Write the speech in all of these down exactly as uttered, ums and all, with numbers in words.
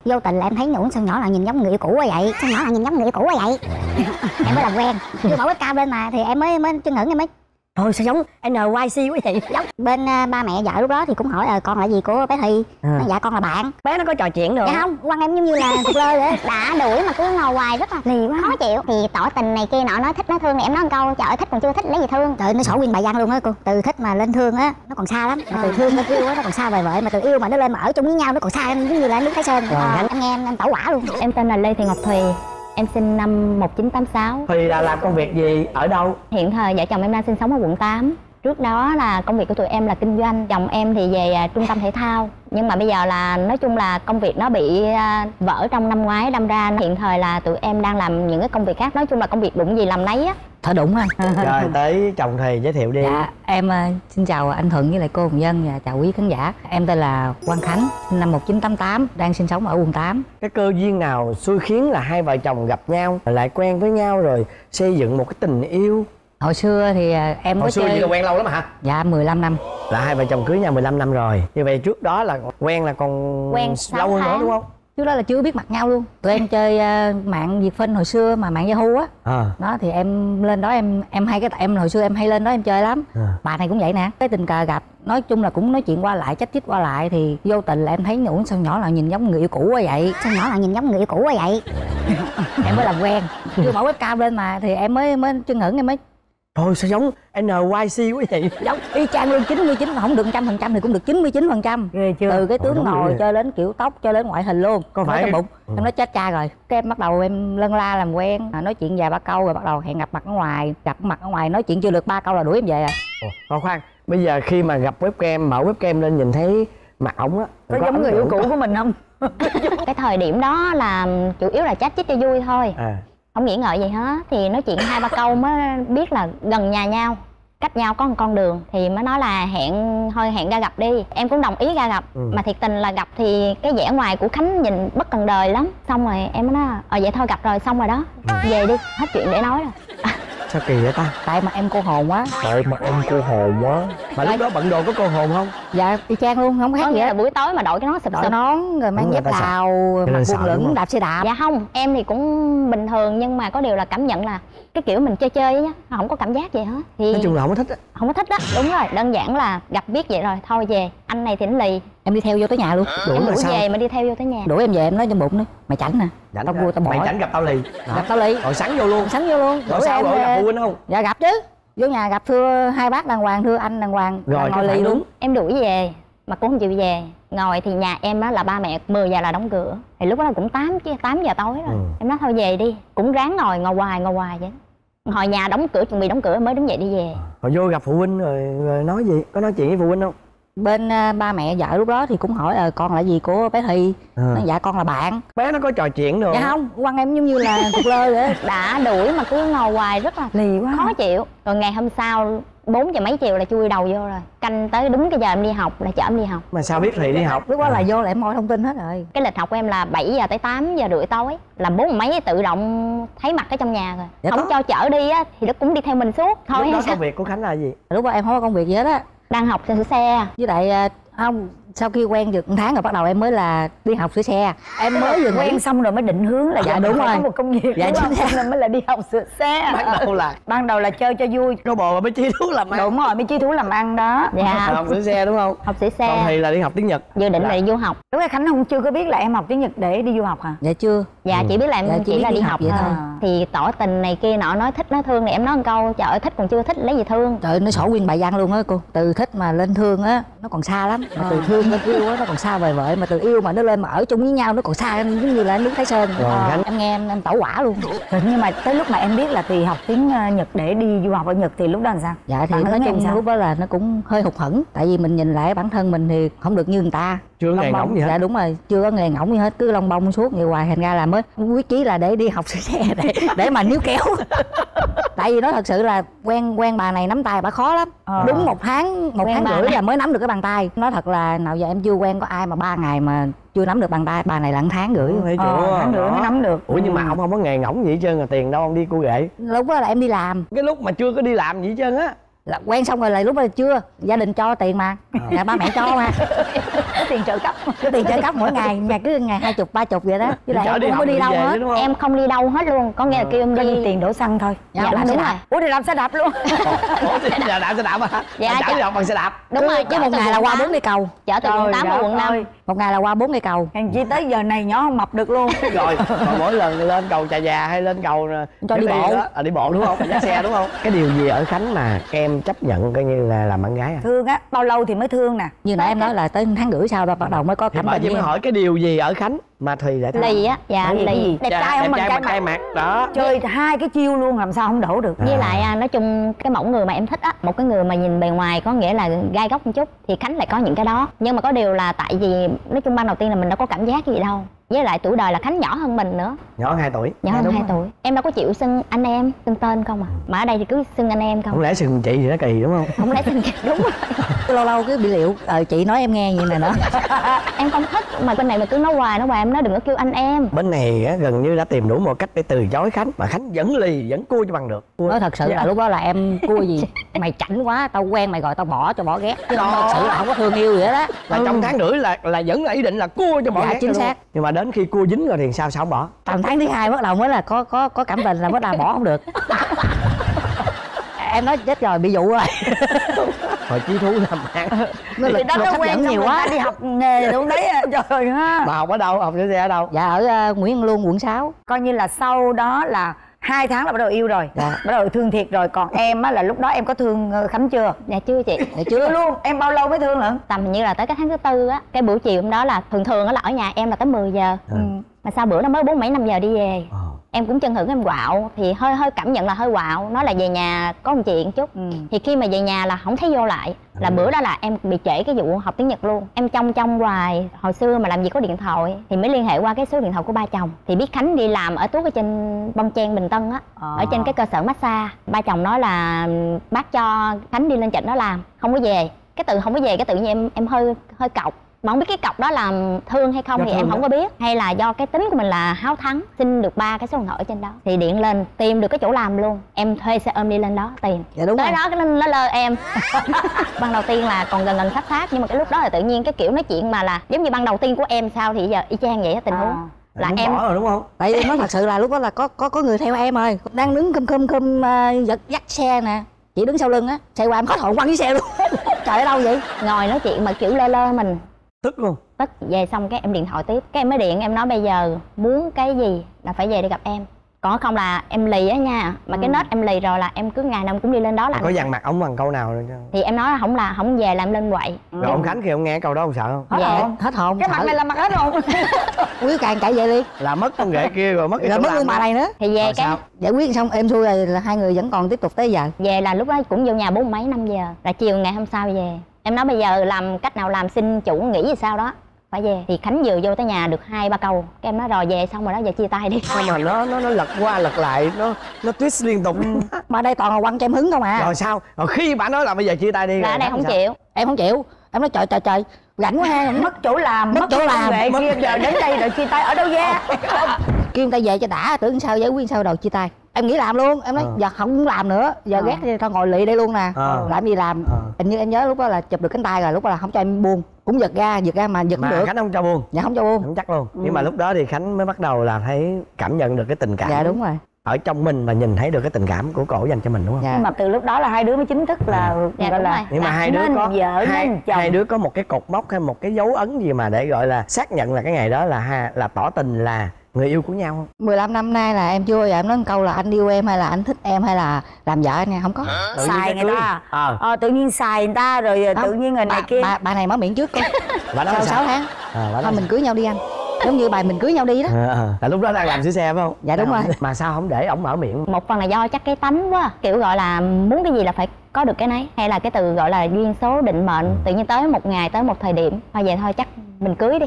Vô tình là em thấy Nũng sao nhỏ là nhìn giống người yêu cũ quá vậy, sao nhỏ là nhìn giống người yêu cũ quá vậy. Em mới làm quen, chưa mở webcam lên mà thì em mới mới chân ngẩn em mới thôi sao giống en y xê quá vậy. Giống bên uh, ba mẹ vợ lúc đó thì cũng hỏi ờ con là gì của bé Thi. À. Nó dạ con là bạn. Bé nó có trò chuyện được dạ không? Quăng em giống như là cục lơ vậy. Đã đuổi mà cứ ngồi hoài rất là lì quá, khó chịu. Thì tỏ tình này kia nọ nói thích nó thương thì em nói một câu trời thích còn chưa thích lấy gì thương. Trời nó sổ nguyên bài văn luôn á cô. Từ thích mà lên thương á nó còn xa lắm. Mà từ thương lên yêu á nó còn xa vời vợi, mà từ yêu mà nó lên mà ở chung với nhau nó còn xa, em giống như là nước Thái Sơn. À, em nghe em, em tẩu hỏa luôn. Em tên là Lê Thị Ngọc Thùy. Em sinh năm một chín tám sáu. Thùy là làm công việc gì, ở đâu? Hiện thời vợ chồng em đang sinh sống ở quận tám. Trước đó là công việc của tụi em là kinh doanh. Chồng em thì về uh, trung tâm thể thao. Nhưng mà bây giờ là nói chung là công việc nó bị uh, vỡ trong năm ngoái đâm ra. Hiện thời là tụi em đang làm những cái công việc khác. Nói chung là công việc đụng gì làm nấy á. Thôi đúng rồi. Rồi tới chồng Thùy giới thiệu đi. Dạ em uh, xin chào anh Thuận với lại cô Hồng Vân và chào quý khán giả. Em tên là Quang Khánh, sinh năm một chín tám tám, đang sinh sống ở quận tám. Cái cơ duyên nào xui khiến là hai vợ chồng gặp nhau lại quen với nhau rồi xây dựng một cái tình yêu? Hồi xưa thì em Hồi có xưa chơi... gì là quen lâu lắm hả? Dạ mười lăm năm. Là hai vợ chồng cưới nhau mười lăm năm rồi. Như vậy trước đó là quen là còn quen lâu hơn nữa đúng không? Trước đó là chưa biết mặt nhau luôn. Tụi em chơi uh, mạng Việt Phân hồi xưa mà mạng Yahoo á. À. Đó thì em lên đó em em hay cái em hồi xưa em hay lên đó em chơi lắm. À. Bà này cũng vậy nè. Cái tình cờ gặp, nói chung là cũng nói chuyện qua lại, chích chích qua lại thì vô tình là em thấy Nũng sao nhỏ là nhìn giống người yêu cũ quá vậy. Sao nhỏ là nhìn giống người yêu cũ quá vậy. Em mới làm quen, chưa mở webcam lên mà thì em mới mới chân ngẩn em mới thôi sao giống en y xê quá vậy. Giống y chang luôn, chín mươi chín mà không được một trăm phần trăm thì cũng được chín mươi chín phần trăm. Từ cái tướng ngồi cho đến kiểu tóc cho đến ngoại hình luôn. Có phải cái bụng ừ. Em nói chết cha rồi. Cái em bắt đầu em lân la làm quen, nói chuyện vài ba câu rồi bắt đầu hẹn gặp mặt ở ngoài. Gặp mặt ở ngoài nói chuyện chưa được ba câu là đuổi em về à. Ồ, khoan, bây giờ khi mà gặp webcam, mở webcam lên nhìn thấy mặt ổng á, có, có giống người yêu cũ của mình không? Cái thời điểm đó là chủ yếu là chat chít cho vui thôi. À. Không nghĩ ngợi gì hết, thì nói chuyện hai ba câu mới biết là gần nhà nhau, cách nhau có một con đường thì mới nói là hẹn thôi hẹn ra gặp đi. Em cũng đồng ý ra gặp. Ừ. Mà thiệt tình là gặp thì cái vẻ ngoài của Khánh nhìn bất cần đời lắm. Xong rồi em mới nói ờ vậy thôi gặp rồi xong rồi đó. Ừ. Về đi, hết chuyện để nói rồi. Sao kỳ vậy ta? Tại mà em cô hồn quá. Tại mà em cô hồn quá. Mà lúc đó bận đồ có cô hồn không? Dạ y chang luôn, không khác gì là buổi tối mà đội cái nón sụp đội nón rồi mang dép đào, mặc quần lửng đạp xe đạp. Dạ không, em thì cũng bình thường nhưng mà có điều là cảm nhận là cái kiểu mình chơi chơi á, không có cảm giác gì hết. Thì nói chung là không có thích á. Không có thích á, đúng rồi, đơn giản là gặp biết vậy rồi, thôi về. Anh này thì nó lì. Em đi theo vô tới nhà luôn. Đuổi em đuổi về mà đi theo vô tới nhà. Đuổi em về em nói trong bụng đi, mày chảnh nè. Dạ tao vui tao bỏ. Mày chảnh gặp tao lì. Gặp tao lì. Rồi sắn vô luôn. Sắn vô luôn. Rồi sao rồi gặp phụ huynh không? Dạ gặp chứ. Vô nhà gặp thưa hai bác đàng hoàng, thưa anh đàng hoàng. Rồi ngồi lì luôn. Em đuổi về mà cũng không chịu về. Ngồi thì nhà em á là ba mẹ mười giờ là đóng cửa. Thì lúc đó cũng tám chứ tám giờ tối rồi. Ừ. Em nói thôi về đi. Cũng ráng ngồi ngồi hoài ngồi hoài vậy. Hồi nhà đóng cửa chuẩn bị đóng cửa mới đứng dậy đi về. Rồi vô gặp phụ huynh rồi, rồi nói gì? Có nói chuyện với phụ huynh không? Bên uh, ba mẹ vợ lúc đó thì cũng hỏi ờ con là gì của bé Thi. À. Nói dạ con là bạn. Bé nó có trò chuyện được. Dạ không, quăng em giống như là cục lơ vậy. Đã đuổi mà cứ ngồi hoài rất là lì quá, khó chịu. Rồi ngày hôm sau bốn giờ mấy chiều là chui đầu vô rồi. Canh tới đúng cái giờ em đi học là chở em đi học. Mà sao biết Thùy đi học? Lúc đó là vô là em moi thông tin hết rồi. Cái lịch học của em là bảy giờ tới tám giờ rưỡi tối. Là bốn mấy tự động thấy mặt ở trong nhà rồi. Dạ không có cho chở đi á thì nó cũng đi theo mình suốt. Thôi lúc đó công việc của Khánh là gì? Lúc đó em không có công việc gì hết á. Đang học sửa xe. Với lại không, sau khi quen được một tháng rồi bắt đầu em mới là đi học sửa xe. Em mới vừa quen xong rồi mới định hướng là dạ đúng rồi, có một công việc dạ chính xác nên mới là đi học sửa xe. Ban đầu là ban đầu là chơi cho vui, có bồ mà mới chí thú làm ăn. Đúng rồi, mới chí thú làm ăn đó. Dạ học sửa xe đúng không? Học sửa xe. Còn thì là đi học tiếng Nhật. Dự định là, là đi du học. Lúc đó Khánh không chưa có biết là em học tiếng Nhật để đi du học hả? Dạ chưa. Dạ ừ. Chỉ biết là em dạ, chỉ, chỉ là đi học, học vậy thôi. À. Thì tỏ tình này kia nọ nói thích nó thương thì em nói một câu trời ơi thích còn chưa thích lấy gì thương. Trời ơi nó sổ nguyên bài văn luôn á cô. Từ thích mà lên thương á nó còn xa lắm. Mà à. từ thương lên yêu á nó còn xa vời vợi, mà từ yêu mà nó lên mà ở chung với nhau nó còn xa, giống như là nước Thái Sơn. Rồi, à, em nghe em, em tẩu hỏa luôn. Rồi, nhưng mà tới lúc mà em biết là thì học tiếng Nhật để đi du học ở Nhật thì lúc đó làm sao? Dạ thì nói chung lúc đó là nó cũng hơi hụt hẫng, tại vì mình nhìn lại bản thân mình thì không được như người ta. Chưa có nghề ngỗng gì hết. Dạ đúng rồi, chưa có nghề ngỗng gì hết, cứ lông bông suốt vậy hoài, thành ra là mới quyết chí là để đi học sửa xe để để mà níu kéo. Tại vì nó thật sự là quen quen bà này nắm tay bà khó lắm. À. Đúng một tháng một quen tháng rưỡi là mới nắm được cái bàn tay. Nói thật là nào giờ em chưa quen có ai mà ba ngày mà chưa nắm được bàn tay. Bà này là một tháng rưỡi. Thấy chưa? Ờ, tháng rưỡi mới nắm được. Ủa nhưng mà ông không có nghề ngỗng gì hết trơn, là tiền đâu ông đi cô ghệ? Lúc đó là em đi làm. Cái lúc mà chưa có đi làm gì hết trơn á là quen xong rồi là lúc đó là chưa, gia đình cho tiền mà, là ba mẹ cho mà. tiền trợ cấp. Cái tiền trợ cấp mỗi ngày nhà cứ ngày hai chục ba chục vậy đó, chứ lại em không có đi đâu hết. Em không đi đâu hết luôn, có nghĩa là kêu em đi tiền đổ xăng thôi. Dạ, dạ đúng, đúng rồi. Ủa thì làm xe đạp luôn. Ủa thì là đạp xe đạp hả? Dạ, chở đi học bằng xe đạp. Đúng rồi, chứ một ngày là qua bốn cây cầu. chở từ quận tám qua quận năm. Một ngày là qua bốn cây cầu. Hèn chi tới giờ này nhỏ không mập được luôn. Rồi còn mỗi lần lên cầu Trà Già hay lên cầu cho đi bộ đó, à, đi bộ đúng không? Phải dắt xe đúng không? Cái điều gì ở Khánh mà em chấp nhận coi như là làm bạn gái à? Thương á, bao lâu thì mới thương nè? Như nãy em nói là tới tháng rưỡi sau đó bắt đầu mới có Thì cảm bởi tình vì với mới em. hỏi cái điều gì ở Khánh mà Thùy lại Lì á, dạ lì. Đẹp trai không bằng trai mặt đó. Chơi hai cái chiêu luôn làm sao không đổ được. Với lại à, nói chung cái mẫu người mà em thích á, một cái người mà nhìn bề ngoài có nghĩa là gai góc một chút thì Khánh lại có những cái đó. Nhưng mà có điều là tại vì nói chung ban đầu tiên là mình đâu có cảm giác gì đâu. Với lại tuổi đời là Khánh nhỏ hơn mình nữa. Nhỏ hai tuổi. Nhỏ hơn hai tuổi. Em đâu có chịu xưng anh em, xưng tên không à. Mà ở đây thì cứ xưng anh em không. Không lẽ xưng chị thì nó kỳ đúng không? Không lẽ xưng chị, đúng rồi. Lâu lâu cứ bị liệu ờ, chị nói em nghe vậy nè đó. Em không thích mà bên này mà cứ nói hoài nói hoài em nói đừng có kêu anh em. Bên này á, gần như đã tìm đủ một cách để từ chối Khánh mà Khánh vẫn lì vẫn cua cho bằng được. Cua. Nói thật sự là lúc đó là em cua gì mày chảnh quá, tao quen mày rồi tao bỏ cho bỏ ghét, chứ không thật sự là không có thương yêu gì hết á. Là trong tháng rưỡi là là vẫn là ý định là cua cho bỏ Dạ, ghét chính luôn. xác. Nhưng mà đến khi cua dính rồi thì sao sao không bỏ? Tầm tháng thứ hai bắt đầu mới là có có có cảm tình là bắt đầu bỏ không được. Em nói chết rồi bị dụ rồi. Hồi chí thú làm ăn. Nó lực, đó lực nó hấp quen dẫn nhiều quá. đi học nghề đúng đấy. Trời ha. Mà học ở đâu? Học xe xe ở đâu? Dạ ở uh, Nguyễn Văn Luân quận sáu. Coi như là sau đó là hai tháng là bắt đầu yêu rồi. Dạ. Bắt đầu thương thiệt rồi. Còn em á là lúc đó em có thương Khánh chưa? Dạ chưa chị. Dạ Chưa chưa luôn. Em bao lâu mới thương lận? Tầm hình như là tới cái tháng thứ tư á, cái buổi chiều hôm đó là thường thường á là ở nhà em là tới mười giờ. Ừ. Mà sao bữa nó mới bốn mấy năm giờ đi về. Ờ. Em cũng chân hưởng em quạo thì hơi hơi cảm nhận là hơi quạo, nói là về nhà có một chuyện chút. Ừ. Thì khi mà về nhà là không thấy vô lại, là Ừ. bữa đó là em bị trễ cái vụ học tiếng Nhật luôn. Em trong trong hoài, hồi xưa mà làm gì có điện thoại thì mới liên hệ qua cái số điện thoại của ba chồng. Thì biết Khánh đi làm ở tuốt ở trên Bon Chen Bình Tân á, À. ở trên cái cơ sở massage. Ba chồng nói là bác cho Khánh đi lên trển đó làm, không có về. Cái từ không có về cái tự nhiên em em hơi hơi cọc. Mà không biết cái cọc đó là thương hay không Do thì thương em đó. không có biết. Hay là do cái tính của mình là háo thắng, xin được ba cái số điện thoại ở trên đó. Thì điện lên, tìm được cái chỗ làm luôn. Em thuê xe ôm đi lên đó tìm. Dạ đúng Tới rồi. đó cái nó, nó lơ em. Ban đầu tiên là còn gần gần sát sát. Nhưng mà cái lúc đó là tự nhiên cái kiểu nói chuyện mà là giống như ban đầu tiên của em sao thì giờ y chang vậy á tình huống. À. Là Muốn em bỏ rồi đúng không? Tại vì nói thật sự là lúc đó là có có có người theo em rồi, đang đứng khum khum khum uh, giật dắt xe nè, chị đứng sau lưng á, xe qua em hết hồn quăng cái xe luôn. Trời ở đâu vậy? ngồi nói chuyện mà kiểu lơ lơ mình. Tức luôn. Tức về xong cái em điện thoại tiếp. Cái em mới điện em nói bây giờ muốn cái gì là phải về để gặp em. Còn không là em lì á nha. Mà Ừ. cái nết em lì rồi là em cứ ngày nào em cũng đi lên đó làm. Có dằn mặt ông bằng câu nào rồi chứ? Thì em nói là không là không về làm lên quậy. Rồi ông Khánh khi ông nghe câu đó ông sợ không? Hết Dạ. hồn. Hết hồn. Cái mặt này là mặt hết hồn. Quý càng chạy về liền. Là mất con ghệ kia rồi mất cái Rồi chỗ mất làm luôn bà đó. này nữa. Thì về Rồi cái sao? Giải quyết xong em xui rồi là hai người vẫn còn tiếp tục tới giờ. về là lúc đó cũng vô nhà bốn mấy năm giờ. Là chiều ngày hôm sau về. Em nói bây giờ làm cách nào làm xin chủ nghỉ gì sao đó phải về. Thì Khánh vừa vô tới nhà được hai ba câu. Cái em nói rồi về xong rồi đó giờ chia tay đi. Sao mà nó nó nó lật qua lật lại, nó nó twist liên tục. Mà đây toàn là quăng cho em hứng không à. Rồi sao? Rồi khi bà nói là bây giờ chia tay đi Là rồi ở đây Khánh không sao? chịu. Em không chịu. Em nói trời trời trời rảnh quá ha. Mất chỗ làm, Mất chỗ làm, Vậy mất- kia giờ đến đây rồi chia tay ở đâu ra? Kêu người ta về cho đã, tưởng sao giải quyết sao đầu chia tay. Em nghĩ làm luôn, em nói Ờ. giờ không làm nữa, giờ Ờ. ghét thì tao ngồi lì đây luôn nè. Ờ. Làm gì làm. Ờ. Hình như em nhớ lúc đó là chụp được cánh tay rồi, lúc đó là không cho em buông, cũng giật ra giật ra mà giật Mà không được. Khánh không cho buông. Dạ không cho buông. Không chắc luôn. Nhưng mà lúc đó thì Khánh mới bắt đầu là thấy cảm nhận được cái tình cảm. Dạ đúng rồi. Ở trong mình mà nhìn thấy được cái tình cảm của cổ dành cho mình đúng không? Dạ. Nhưng mà từ lúc đó là hai đứa mới chính thức là Dạ, gọi đúng là rồi. Nhưng mà Dạ. hai đứa nên có vợ, hai, nên chồng. hai đứa có một cái cột mốc hay một cái dấu ấn gì mà để gọi là xác nhận là cái ngày đó là ha, là tỏ tình là người yêu của nhau không? mười lăm năm nay là em chưa bao giờ em nói một câu là anh yêu em hay là anh thích em hay là làm vợ anh nha, không có. Tự nhiên xài cái người cưới. ta. Ờ. Ờ, tự nhiên xài người ta rồi Không, tự nhiên người này bà, kia. bà, bà này mở miệng trước coi. Bà nói Sau sao? sáu tháng À, bà nói thôi mình cưới nhau đi anh, giống như bài mình cưới nhau đi đó. Ờ, ờ. Là lúc đó đang làm sửa xe phải không? Dạ, đúng Đang- rồi. Mà sao không để ổng mở miệng? Một phần là do chắc cái tánh quá, kiểu gọi là muốn cái gì là phải có được cái nấy. Hay là cái từ gọi là duyên số định mệnh. Tự nhiên tới một ngày, tới một thời điểm thôi về thôi chắc mình cưới đi.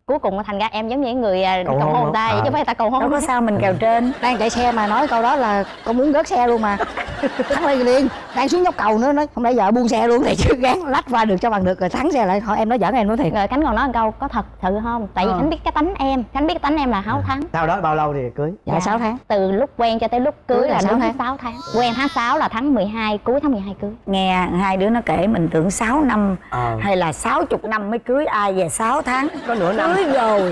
cuối cùng thành ra em giống như người cầu, cầu hôn người ta à. Chứ không phải ta cầu hôn. Đâu có sao mình kèo trên. Đang chạy xe mà nói câu đó là con muốn rớt xe luôn mà. Thắng lên liền, đang xuống dốc cầu nữa nói không lẽ giờ buông xe luôn thì chứ gán lách qua được cho bằng được rồi thắng xe lại. Thôi em nói giỡn em nói thiệt. Rồi Khánh còn nói một câu có thật sự không? Tại vì ờ. Khánh biết cái tánh em, Khánh biết cái tánh em là háo thắng. Sau đó bao lâu thì cưới? Dạ, dạ sáu tháng. Từ lúc quen cho tới lúc cưới, cưới là, là đúng tháng. sáu tháng. Quen tháng sáu là tháng mười hai, cuối tháng mười hai cưới. Nghe hai đứa nó kể mình tưởng sáu năm à. Hay là sáu chục năm mới cưới, ai về sáu tháng có nửa năm cưới rồi.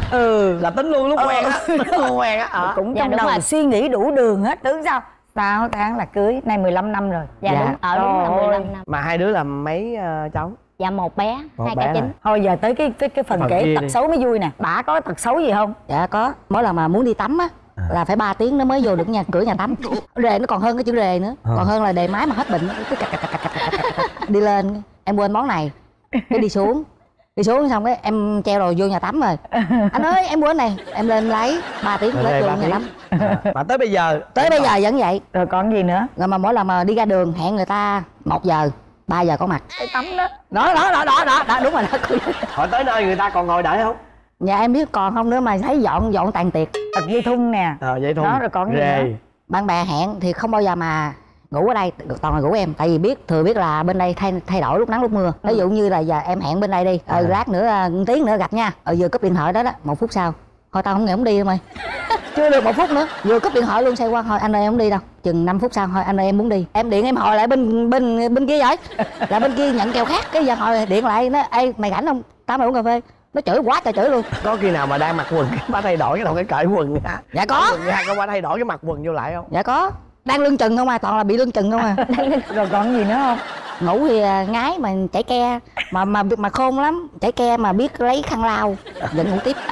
Ừ là tính luôn lúc ờ. quen á. Lúc quen á à. Cũng trong dạ, đầu rồi. Suy nghĩ đủ đường hết, tưởng sao sáu tháng là cưới, nay mười lăm năm rồi. Dạ, dạ. Đúng, ở đúng là mười lăm năm. Mà hai đứa là mấy uh, cháu? Dạ một bé, một hai bé cả chín. Thôi giờ tới cái cái cái phần, phần kể tật đi. Xấu mới vui nè. Bả có tật xấu gì không? Dạ có. Mỗi lần mà muốn đi tắm á à. Là phải ba tiếng nó mới vô được nhà cửa nhà tắm. Rề nó còn hơn cái chữ rề nữa à. Còn hơn là đề máy mà hết bệnh cứ cạch cạch cạch cạch đi lên em quên món này cái đi xuống đi xuống xong cái em treo rồi vô nhà tắm rồi anh ơi em quên này em lên lấy ba tiếng lấy vô nhà tắm à. Mà tới bây giờ tới bây giờ vẫn vậy. Rồi còn gì nữa? Rồi mà mỗi lần mà đi ra đường hẹn người ta một giờ ba giờ có mặt cái tắm đó đó đó đó đó đó, đó đúng rồi đó. Hỏi tới nơi người ta còn ngồi đợi không? Dạ em biết còn không nữa mà thấy dọn dọn tàn tiệc. Tật dây thun nè. Ờ dây thun đó rồi còn gì nữa? Bạn bè hẹn thì không bao giờ mà ngủ ở đây, toàn là ngủ em. Tại vì biết thừa biết là bên đây thay thay đổi lúc nắng lúc mưa. Ví ừ. dụ như là giờ em hẹn bên đây đi ờ à. Lát nữa một tiếng nữa gặp nha. Ờ vừa cúp điện thoại đó đó một phút sau thôi tao không nghĩ không đi đâu mày. Chưa được một phút nữa vừa cúp điện thoại luôn xoay qua thôi anh ơi em không đi đâu. Chừng năm phút sau thôi anh ơi em muốn đi. Em điện em hỏi lại bên bên bên kia vậy là bên kia nhận kèo khác. Cái giờ hỏi điện lại nó ê mày rảnh không tao mày uống cà phê. Nó chửi quá trời chửi luôn. Có khi nào mà đang mặc quần bà thay đổi cái đầu cái cởi quần hả? Dạ có. Quần ra có bà thay đổi cái mặt quần vô lại không? Dạ có. Đang lưng chừng không à, toàn là bị lưng chừng không à. Rồi còn gì nữa không? Ngủ thì ngái mà chảy ke mà mà mà khôn lắm, chảy ke mà biết lấy khăn lau vẫn ngủ tiếp.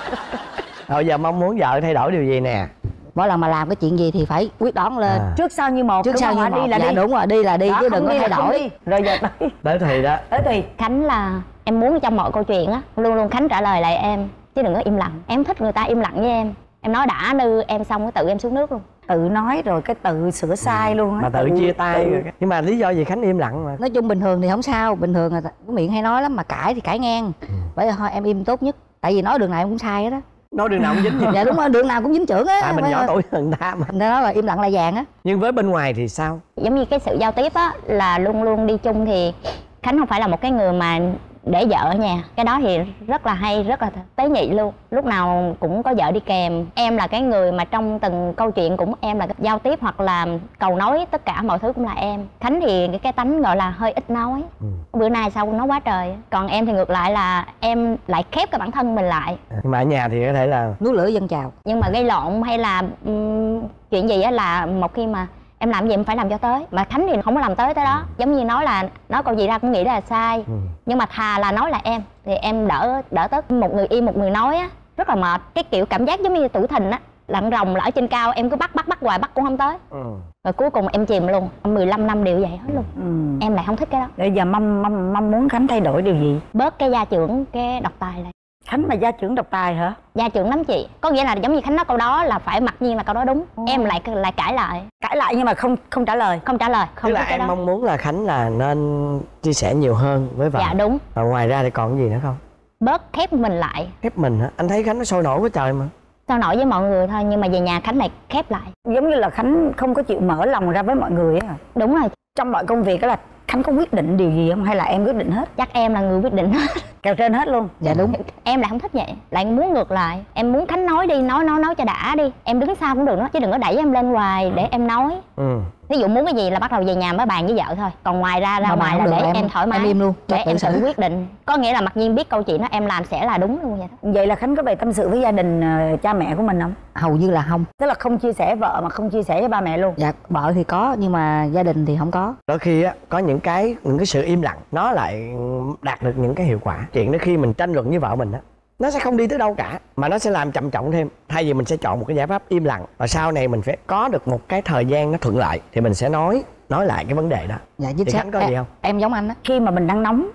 Rồi giờ mong muốn vợ thay đổi điều gì nè? Mỗi lần mà làm cái chuyện gì thì phải quyết đoán lên à. Trước sau như một. Trước sau như một. Đi là dạ, đi. Đúng rồi đi là đi đó, chứ đừng có thay đổi đi. Rồi giờ tới tới thì đó tới thì Khánh là em muốn trong mọi câu chuyện á luôn luôn Khánh trả lời lại em chứ đừng có im lặng. Em thích người ta im lặng với em. Em nói đã nư em xong cái tự em xuống nước luôn. Tự nói rồi cái tự sửa sai luôn á. Mà tự, tự chia tay tự... rồi. Nhưng mà lý do gì Khánh im lặng mà? Nói chung bình thường thì không sao. Bình thường là cái miệng hay nói lắm mà cãi thì cãi ngang. ừ. Bởi vì thôi em im tốt nhất. Tại vì nói đường nào em cũng sai hết á. Nói đường nào cũng dính. Dạ đúng rồi đường nào cũng dính trưởng á. Tại mình nhỏ tuổi hơn ta mà. Người ta nói là im lặng là vàng á. Nhưng với bên ngoài thì sao? Giống như cái sự giao tiếp á là luôn luôn đi chung thì Khánh không phải là một cái người mà để vợ ở nhà. Cái đó thì rất là hay, rất là tế nhị luôn. Lúc nào cũng có vợ đi kèm. Em là cái người mà trong từng câu chuyện cũng em là giao tiếp hoặc là cầu nói, tất cả mọi thứ cũng là em. Khánh thì cái, cái tánh gọi là hơi ít nói. ừ. Bữa nay sao nói quá trời. Còn em thì ngược lại là em lại khép cái bản thân mình lại. Nhưng mà ở nhà thì có thể là núi lửa dân trào. Nhưng mà gây lộn hay là um, chuyện gì á là một khi mà em làm gì em phải làm cho tới. Mà Khánh thì không có làm tới tới đó. Giống như nói là nói câu gì ra cũng nghĩ là sai. ừ. Nhưng mà thà là nói là em thì em đỡ đỡ tới. Một người im một người nói á rất là mệt. Cái kiểu cảm giác giống như tuổi thìn á, lặn rồng là ở trên cao em cứ bắt bắt bắt hoài bắt cũng không tới. ừ. Rồi cuối cùng em chìm luôn. mười lăm năm đều vậy hết luôn. ừ. Em lại không thích cái đó. Bây giờ mong mong mong muốn Khánh thay đổi điều gì? Bớt cái gia trưởng, cái độc tài lại. Khánh mà gia trưởng độc tài hả? Gia trưởng lắm chị. Có nghĩa là giống như Khánh nói câu đó là phải mặc nhiên là câu đó đúng. ừ. Em lại lại cãi lại. Cãi lại nhưng mà không không trả lời. Không trả lời. Không. Tức là em đó. Mong muốn là Khánh là nên chia sẻ nhiều hơn với vợ. Dạ đúng. Và ngoài ra thì còn cái gì nữa không? Bớt khép mình lại. Khép mình hả? Anh thấy Khánh nó sôi nổi quá trời mà. Sôi nổi với mọi người thôi nhưng mà về nhà Khánh lại khép lại. Giống như là Khánh không có chịu mở lòng ra với mọi người á. Đúng rồi. Trong mọi công việc đó là Khánh có quyết định điều gì không hay là em quyết định hết? Chắc em là người quyết định hết. Kèo trên hết luôn. Dạ đúng. Em lại không thích vậy, lại muốn ngược lại. Em muốn Khánh nói đi, nói nói nói cho đã đi. Em đứng sau cũng được đó, chứ đừng có đẩy em lên hoài để em nói. ừ. Ví dụ muốn cái gì là bắt đầu về nhà mới bàn với vợ thôi. Còn ngoài ra ra mà ngoài là để em, em thoải mái. Em im luôn. Để em tự quyết định. Có nghĩa là mặc nhiên biết câu chuyện đó em làm sẽ là đúng luôn vậy đó. Vậy là Khánh có về tâm sự với gia đình uh, cha mẹ của mình không? Hầu như là không. Tức là không chia sẻ vợ mà không chia sẻ với ba mẹ luôn. Dạ vợ thì có nhưng mà gia đình thì không có. Đôi khi á có những cái những cái sự im lặng nó lại đạt được những cái hiệu quả. Chuyện đó khi mình tranh luận với vợ mình á nó sẽ không đi tới đâu cả mà nó sẽ làm chậm trọng thêm. Thay vì mình sẽ chọn một cái giải pháp im lặng và sau này mình phải có được một cái thời gian nó thuận lợi thì mình sẽ nói nói lại cái vấn đề đó. Dạ chính xác. Có em, gì không? Em giống anh á. Khi mà mình đang nóng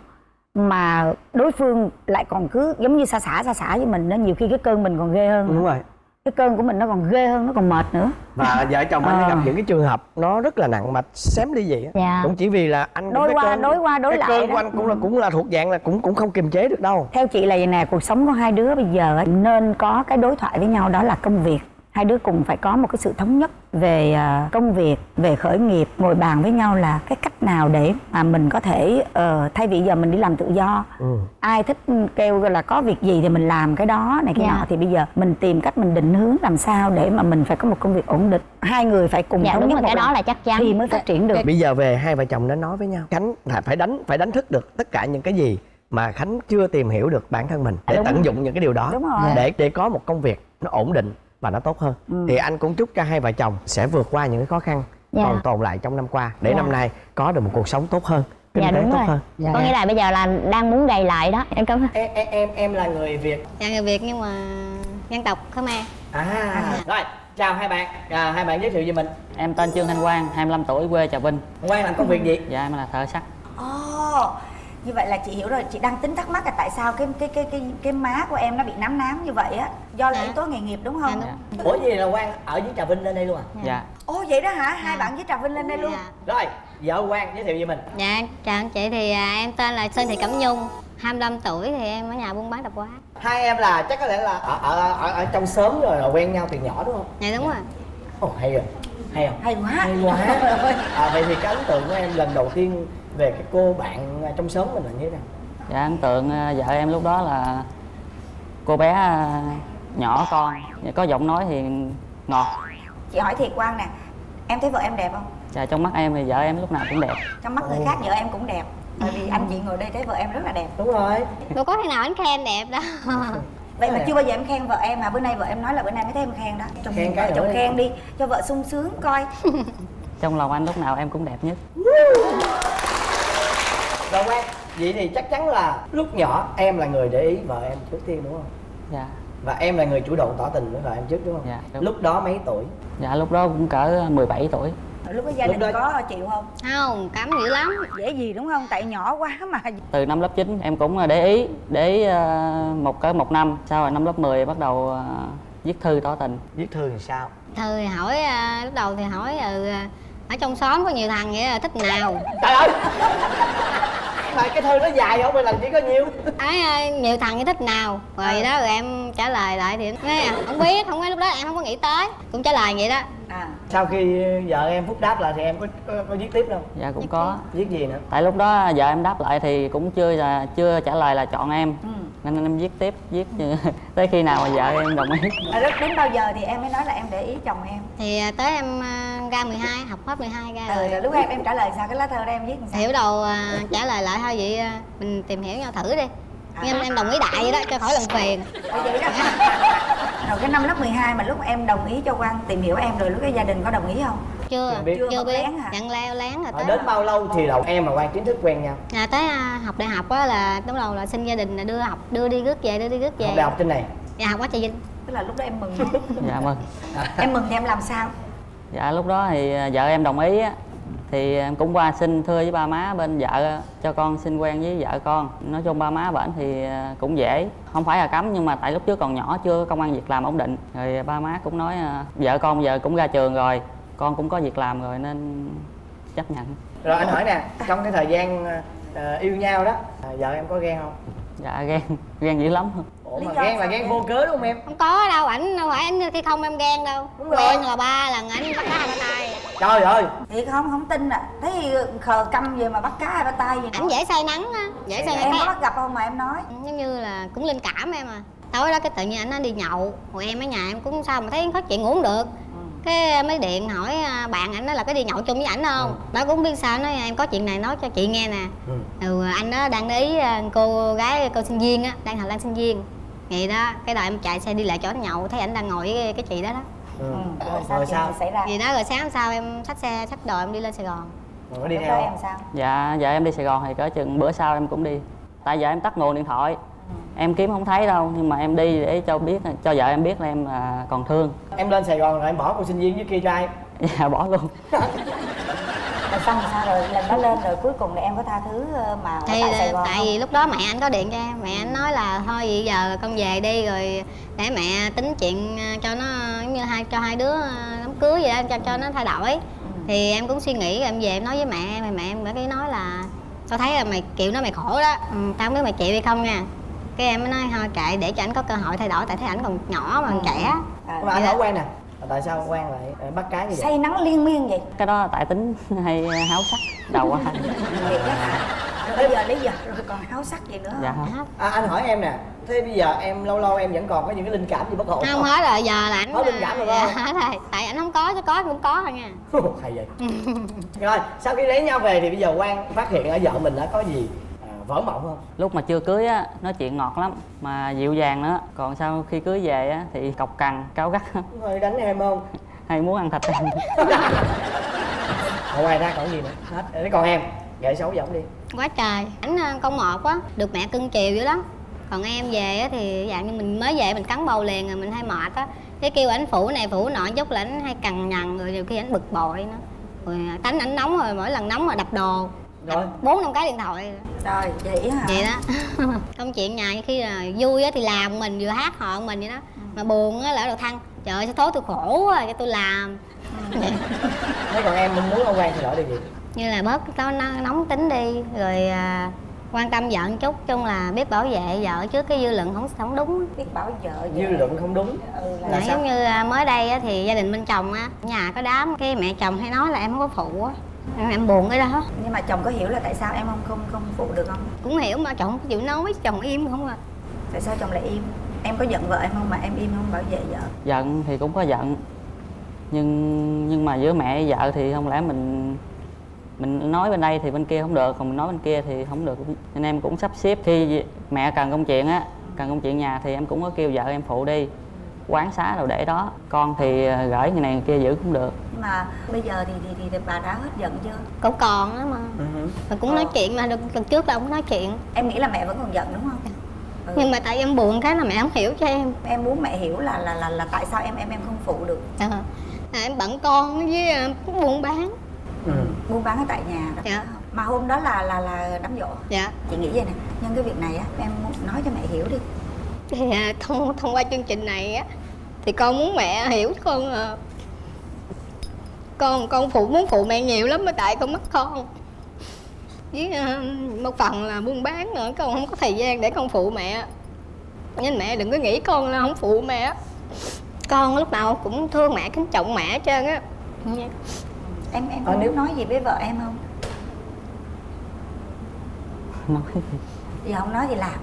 mà đối phương lại còn cứ giống như xa xả xa xả với mình đó, nhiều khi cái cơn mình còn ghê hơn. Đúng rồi. cái cơn của mình nó còn ghê hơn, nó còn mệt nữa. Và vợ chồng anh à. gặp những cái trường hợp nó rất là nặng mạch xém ly dị á. Dạ. Cũng chỉ vì là anh đối qua cơn, đối qua đối cái lại cơn đó. của anh cũng là cũng là thuộc dạng là cũng cũng không kiềm chế được đâu. Theo chị là vậy nè, cuộc sống của hai đứa bây giờ nên có cái đối thoại với nhau, đó là công việc. Hai đứa cùng phải có một cái sự thống nhất về công việc, về khởi nghiệp, ngồi bàn với nhau là cái cách nào để mà mình có thể uh, thay vì giờ mình đi làm tự do, ừ. ai thích kêu là có việc gì thì mình làm cái đó này cái yeah. nọ, thì bây giờ mình tìm cách mình định hướng làm sao để mà mình phải có một công việc ổn định. Hai người phải cùng dạ, thống nhất một cái đó là chắc chắn thì mới phát triển được. Bây giờ về hai vợ chồng đã nói với nhau, Khánh phải đánh phải đánh thức được tất cả những cái gì mà Khánh chưa tìm hiểu được bản thân mình để đúng tận rồi. dụng những cái điều đó. Đúng rồi. để để có một công việc nó ổn định và nó tốt hơn. ừ. Thì anh cũng chúc cho hai vợ chồng sẽ vượt qua những cái khó khăn dạ. còn tồn lại trong năm qua để dạ. năm nay có được một cuộc sống tốt hơn, kinh dạ, tế đúng tốt rồi. hơn. Dạ. Có nghĩa là bây giờ là đang muốn gầy lại đó. Em cảm ơn. Em em em, em là người Việt. Dạ người Việt nhưng mà dân tộc Khmer. À, à. Rồi chào hai bạn. À, hai bạn giới thiệu về mình. Em tên Trương Thanh Quang, hai mươi lăm tuổi, quê Trà Vinh. Quang làm công việc gì? Dạ em là thợ sắt. Ồ, oh, như vậy là chị hiểu rồi. Chị đang tính thắc mắc là tại sao cái cái cái cái cái má của em nó bị nám nám như vậy á, do là yếu tố nghề nghiệp đúng không? Dạ. Ủa gì là Quang ở dưới Trà Vinh lên đây luôn à? Dạ. Ồ oh, vậy đó hả? Hai bạn với Trà Vinh lên đây luôn. Dạ. Rồi vợ Quang giới thiệu về mình. Dạ chào anh chị, thì à, em tên là Sơn Thị Cẩm Nhung, hai mươi lăm tuổi, thì em ở nhà buôn bán tạp hóa. Hai em là chắc có lẽ là ở ở ở, ở trong xóm rồi là quen nhau từ nhỏ đúng không? Dạ đúng rồi. Ồ oh, hay rồi. Hay không? Hay quá. Hay quá. À, vậy thì cái ấn tượng của em lần đầu tiên về cái cô bạn trong xóm mình là như thế nào? Dạ ấn tượng vợ em lúc đó là cô bé nhỏ con, có giọng nói thì ngọt. Chị hỏi thiệt Quang nè, em thấy vợ em đẹp không? Dạ trong mắt em thì vợ em lúc nào cũng đẹp. Trong mắt người khác vợ em cũng đẹp. Bởi vì anh chị ngồi đây thấy vợ em rất là đẹp. Đúng rồi. Đâu có khi nào anh khen đẹp đâu. Vậy mà chưa bao giờ em khen vợ em, mà bữa nay vợ em nói là bữa nay mới thấy em khen đó. Chồng khen cái chồng khen đi cho vợ sung sướng coi. Trong lòng anh lúc nào em cũng đẹp nhất. Rồi Quang, vậy thì chắc chắn là lúc nhỏ em là người để ý vợ em trước tiên đúng không? Dạ. Và em là người chủ động tỏ tình với vợ em trước đúng không? Dạ đúng. Lúc đó mấy tuổi? Dạ lúc đó cũng cỡ mười bảy tuổi. Lúc đó gia đình đó... có chịu không? Không, cấm dữ lắm. Dễ gì đúng không? Tại nhỏ quá mà. Từ năm lớp chín em cũng để ý, để ý một cỡ một năm. Sau rồi năm lớp mười bắt đầu viết thư tỏ tình. Viết thư thì sao? Thư thì hỏi, lúc đầu thì hỏi ừ, ở trong xóm có nhiều thằng vậy là thích nào. Trời ơi! Mà cái thư nó dài không? Mày làm chỉ có nhiêu? Ấy, nhiều thằng vậy thích nào. Rồi vậy đó, rồi em trả lời lại thì nói không biết, không biết, lúc đó em không có nghĩ tới. Cũng trả lời vậy đó. À. Sau khi vợ em phúc đáp lại thì em có, có, có viết tiếp đâu? Dạ cũng có. Viết gì nữa? Tại lúc đó vợ em đáp lại thì cũng chưa là chưa trả lời là chọn em. Ừ. Nên em viết tiếp, viết tới khi nào mà vợ em đồng ý. À, rất đến bao giờ thì em mới nói là em để ý chồng em? Thì tới em ra mười hai, học hết mười hai ra ừ, rồi. rồi lúc em em trả lời sao? Cái lá thơ đó em viết làm sao? Thì bắt đầu uh, trả lời lại thôi, vậy uh, mình tìm hiểu nhau thử đi. À. Em em đồng ý đại vậy đó, cho khỏi làm phiền. Vậy đó. Rồi cái năm lớp mười hai mà lúc em đồng ý cho Quang tìm hiểu em rồi, lúc cái gia đình có đồng ý không? Chưa, chưa biết, chưa biết. Nhận leo lén rồi tới. Đến bao lâu thì đầu em và Quang chính thức quen nhau? À, tới uh, học đại học á là lúc đầu là xin gia đình là đưa học đưa đi rước về, đưa đi rước về. Học đại học trên này? Dạ học ở Trà Vinh. Tức là lúc đó em mừng. Dạ mừng. Em mừng thì em làm sao? Dạ lúc đó thì vợ em đồng ý á, thì em cũng qua xin thưa với ba má bên vợ cho con xin quen với vợ con. Nói chung ba má bển thì cũng dễ, không phải là cấm, nhưng mà tại lúc trước còn nhỏ chưa có công ăn việc làm ổn định. Rồi ba má cũng nói vợ con giờ cũng ra trường rồi, con cũng có việc làm rồi nên chấp nhận. Rồi anh hỏi nè, trong cái thời gian uh, yêu nhau đó, vợ em có ghen không? Dạ ghen, ghen dữ lắm. Ủa mà ghen là ghen vô cớ đúng không em? Không có đâu, ảnh đâu phải anh khi không em ghen đâu. Đúng quen rồi. Là ba lần ảnh bắt cá hai ba tay. Trời ơi! Thiệt không? Không tin à? Thấy khờ câm về mà bắt cá hai ba tay vậy? Ảnh dễ say nắng á, dễ say nắng. Em có bắt gặp không mà em nói? Giống như là cũng linh cảm em à. Tối đó cái tự nhiên ảnh nó đi nhậu, rồi em ở nhà em cũng sao mà thấy khó chịu ngủ không được. Cái mới điện hỏi bạn ảnh đó là có đi nhậu chung với ảnh không. Ừ. Đó cũng biết sao, nói em có chuyện này nói cho chị nghe nè. Ừ. Ừ, anh đó đang để ý cô gái, cô sinh viên á, đang học đang sinh viên vậy đó. Cái đời em chạy xe đi lại chỗ anh nhậu, thấy ảnh đang ngồi với cái chị đó đó. Ừ. Ừ. Rồi, sao, rồi sao xảy ra gì đó. Rồi sáng hôm sau em xách xe xách đồ em đi lên Sài Gòn. Rồi đi theo em sao? Dạ dạ em đi Sài Gòn thì cỡ chừng bữa sau em cũng đi. Tại giờ em tắt nguồn điện thoại. Ừ. Em kiếm không thấy đâu, nhưng mà em đi để cho biết, cho vợ em biết là em là còn thương. Em lên Sài Gòn rồi em bỏ cô sinh viên với kia cho ai? Dạ bỏ luôn. xong rồi sao rồi lần đó lên rồi cuối cùng là em có tha thứ mà thì tại Sài Gòn tại không? vì lúc đó mẹ anh có điện cho em, mẹ anh nói là thôi vậy giờ con về đi rồi để mẹ tính chuyện cho nó giống như hai cho hai đứa đám cưới vậy đó, cho cho nó thay đổi. Ừ. Thì em cũng suy nghĩ, em về em nói với mẹ em, thì mẹ em cái nói là tao thấy là mày chịu nó mày khổ đó, ừ, tao không biết mày chịu hay không nha. Cái em mới nói thôi kệ, để cho ảnh có cơ hội thay đổi, tại thấy ảnh còn nhỏ mà còn Ừ. trẻ. Nhưng mà anh hỏi Quang nè, tại sao Quang lại bắt cái như vậy? Say nắng liên miên vậy? Cái đó là tại tính hay háo sắc đầu quá. Vậy đó hả? Rồi bây giờ lấy giờ rồi còn háo sắc gì nữa không? Dạ. À, anh hỏi em nè, thế bây giờ em lâu lâu em vẫn còn có những cái linh cảm gì bất ổn Không hết rồi, giờ là ảnh có linh cảm rồi dạ, không? hết rồi, tại ảnh không có chứ có cũng có thôi nha. Hay vậy. Rồi sau khi lấy nhau về thì bây giờ Quang phát hiện ở vợ mình đã có gì à, vỡ mộng không? Lúc mà chưa cưới á, nói chuyện ngọt lắm mà dịu dàng nữa. Còn sau khi cưới về á thì cọc cằn, cáu gắt. Hơi đánh em không? Hay muốn ăn thịt em. Ngoài ra còn gì nữa? Hết. Thế còn em, nghệ xấu giọng đi. Quá trời, ảnh con một quá, được mẹ cưng chiều dữ lắm. Còn em về á thì dạng như mình mới về mình cắn bầu liền rồi mình hay mệt á, cái kêu ảnh phụ này phụ nọ chút là ảnh hay cằn nhằn, rồi nhiều khi ảnh bực bội nữa. Rồi tánh ảnh nóng, rồi mỗi lần nóng là đập đồ, Rồi. bốn năm cái điện thoại. Rồi vậy hả? Vậy đó. Công chuyện nhà khi là vui á thì làm mình vừa hát họ mình vậy đó, mà buồn á là đầu thăng, trời ơi sao tối tôi khổ quá cho tôi làm. Thế còn em muốn ông Quang thay đổi điều gì? Như là bớt nó nóng tính đi, rồi à, quan tâm vợ một chút, chung là biết bảo vệ vợ trước cái dư luận không không đúng. Biết bảo vợ Dư luận không đúng. Ừ, là Là Nãy sao? giống như à, mới đây á, thì gia đình bên chồng á, nhà có đám, cái mẹ chồng hay nói là em không có phụ á, em, em buồn cái đó. Nhưng mà chồng có hiểu là tại sao em không không không phụ được không? Cũng hiểu mà chồng không chịu nói, chồng im không à. Tại sao chồng lại im? Em có giận vợ em không mà em im không bảo vệ vợ? Giận thì cũng có giận, nhưng nhưng mà giữa mẹ vợ thì không lẽ mình mình nói bên đây thì bên kia không được, còn mình nói bên kia thì không được, nên em cũng sắp xếp khi mẹ cần công chuyện á, cần công chuyện nhà thì em cũng có kêu vợ em phụ đi, quán xá đâu để đó, con thì gửi người này người kia giữ cũng được. Nhưng mà bây giờ thì thì, thì, thì bà đã hết giận chưa? Cậu còn á mà. Uh-huh. Mà cũng nói chuyện mà, lần trước là không nói chuyện. Em nghĩ là mẹ vẫn còn giận đúng không? Ừ. Nhưng mà tại em buồn cái là mẹ không hiểu cho em. Em muốn mẹ hiểu là là là, là tại sao em em em không phụ được? À, à, em bận con với uh, buôn bán. Ừ. Buôn bán ở tại nhà đó. Dạ. Mà hôm đó là là là đám giỗ. Dạ. Chị nghĩ vậy nè, nhân cái việc này á em nói cho mẹ hiểu đi. Thì à, thông thông qua chương trình này á thì con muốn mẹ hiểu con à, con con phụ muốn phụ mẹ nhiều lắm, mà tại con mất con với uh, một phần là buôn bán nữa, con không có thời gian để con phụ mẹ, nên mẹ đừng có nghĩ con là không phụ mẹ. Con lúc nào cũng thương mẹ, kính trọng mẹ hết trơn á. Em em À, có nếu- muốn nói gì với vợ em không? Nói Thì không nói thì làm.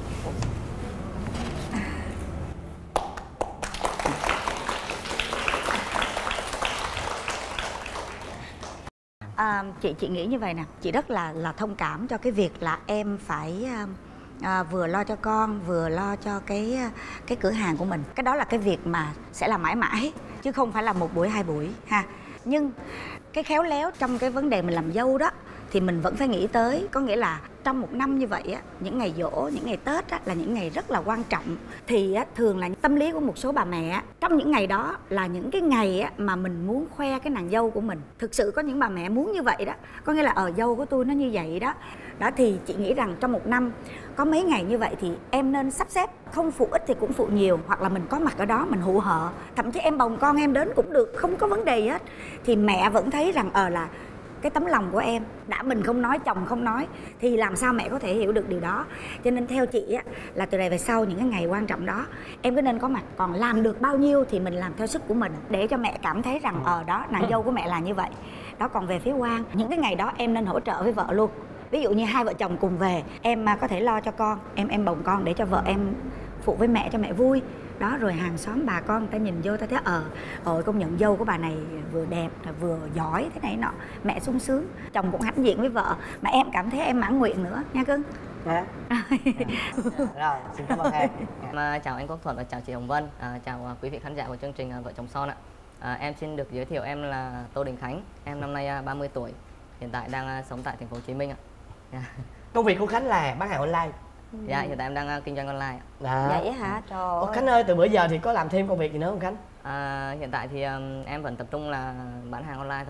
À, chị chị nghĩ như vậy nè, chị rất là là thông cảm cho cái việc là em phải à, à, vừa lo cho con vừa lo cho cái cái cửa hàng của mình. Cái đó là cái việc mà sẽ là mãi mãi chứ không phải là một buổi hai buổi ha. Nhưng cái khéo léo trong cái vấn đề mình làm dâu đó thì mình vẫn phải nghĩ tới, có nghĩa là trong một năm như vậy á, những ngày giỗ, những ngày Tết á, là những ngày rất là quan trọng. Thì á, thường là tâm lý của một số bà mẹ á, trong những ngày đó là những cái ngày á, mà mình muốn khoe cái nàng dâu của mình. Thực sự có những bà mẹ muốn như vậy đó, có nghĩa là ở dâu của tôi nó như vậy đó. Đó thì chị nghĩ rằng trong một năm có mấy ngày như vậy thì em nên sắp xếp, không phụ ít thì cũng phụ nhiều, hoặc là mình có mặt ở đó mình hụ hợ, thậm chí em bồng con em đến cũng được, không có vấn đề gì hết. Thì mẹ vẫn thấy rằng ờ là cái tấm lòng của em, đã mình không nói, chồng không nói thì làm sao mẹ có thể hiểu được điều đó. Cho nên theo chị á, là từ đây về sau những cái ngày quan trọng đó em cứ nên có mặt, còn làm được bao nhiêu thì mình làm theo sức của mình, để cho mẹ cảm thấy rằng ờ đó, nàng dâu của mẹ là như vậy đó. Còn về phía Quang, những cái ngày đó em nên hỗ trợ với vợ luôn. Ví dụ như hai vợ chồng cùng về, em có thể lo cho con, em em bồng con để cho vợ em phụ với mẹ cho mẹ vui đó. Rồi hàng xóm bà con người ta nhìn vô ta thấy ờ ôi công nhận dâu của bà này vừa đẹp vừa giỏi thế này nọ, mẹ sung sướng, chồng cũng hãnh diện với vợ, mà em cảm thấy em mãn nguyện nữa nha cưng. Hả? Rồi, xin cảm ơn em. À, chào anh Quốc Thuận và chào chị Hồng Vân, à, chào à, quý vị khán giả của chương trình à, Vợ Chồng Son ạ. À, em xin được giới thiệu em là Tô Đình Khánh, em năm nay à, ba mươi tuổi, hiện tại đang à, sống tại thành phố Hồ Chí Minh ạ. Yeah. Công việc của Khánh là bán hàng online. Dạ, hiện tại em đang à, kinh doanh online ạ. Đó. Vậy hả? Trời Ủa, ơi. Khánh ơi, từ bữa giờ thì có làm thêm công việc gì nữa không Khánh? À, hiện tại thì um, em vẫn tập trung là bán hàng online thôi ạ.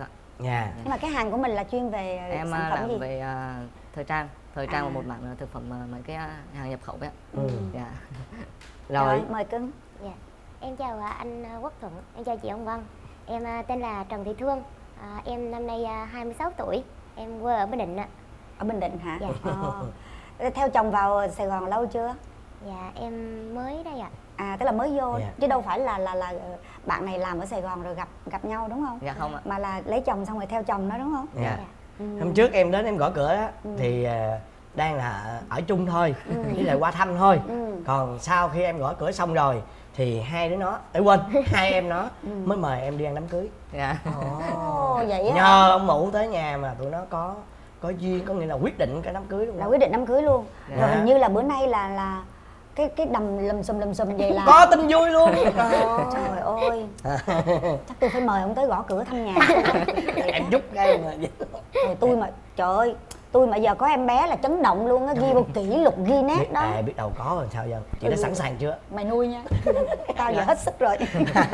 Dạ. Nhưng mà cái hàng của mình là chuyên về Em sản à, phẩm làm gì? về à, thời trang, thời trang À. là một mảng là thực phẩm à, mấy cái à, hàng nhập khẩu ấy ạ. Ừ. Dạ. Rồi, Rồi. mời cưng. Dạ. Em chào à, anh à, Quốc Thuận, em chào chị Hồng Vân. Em à, tên là Trần Thị Thương. À, em năm nay à, hai mươi sáu tuổi. Em quê ở Bình Định ạ. Ở Bình Định hả? Dạ. Ờ. Theo chồng vào Sài Gòn lâu chưa? Dạ em mới đây ạ. À tức là mới vô, Dạ. chứ đâu phải là là là bạn này làm ở Sài Gòn rồi gặp gặp nhau đúng không? Dạ không ạ. Mà là lấy chồng xong rồi theo chồng đó đúng không? Dạ. Dạ. Ừ. Hôm trước em đến em gõ cửa đó thì à, đang là ở chung thôi, với lại qua thăm thôi. Ừ. Còn sau khi em gõ cửa xong rồi thì hai đứa nó, ấy quên, hai em nó mới mời em đi ăn đám cưới. Dạ. Ồ, vậy á. Nhờ ông mụ tới nhà mà tụi nó có có duyên, có nghĩa là quyết định cái đám cưới luôn. Là quyết định đám cưới luôn. Dạ. Rồi hình như là bữa nay là là cái cái đầm lùm xùm lùm xùm vậy là Có tin vui luôn. trời ơi. Chắc tôi phải mời ông tới gõ cửa thăm nhà. Em giúp cái mà. Rồi tôi mà trời ơi, tôi mà giờ có em bé là chấn động luôn á, ghi một kỷ lục Guinness Biết, đó. à, biết đâu có rồi sao giờ. Chị đã sẵn sàng chưa? Mày nuôi nha. Tao giờ hết sức rồi.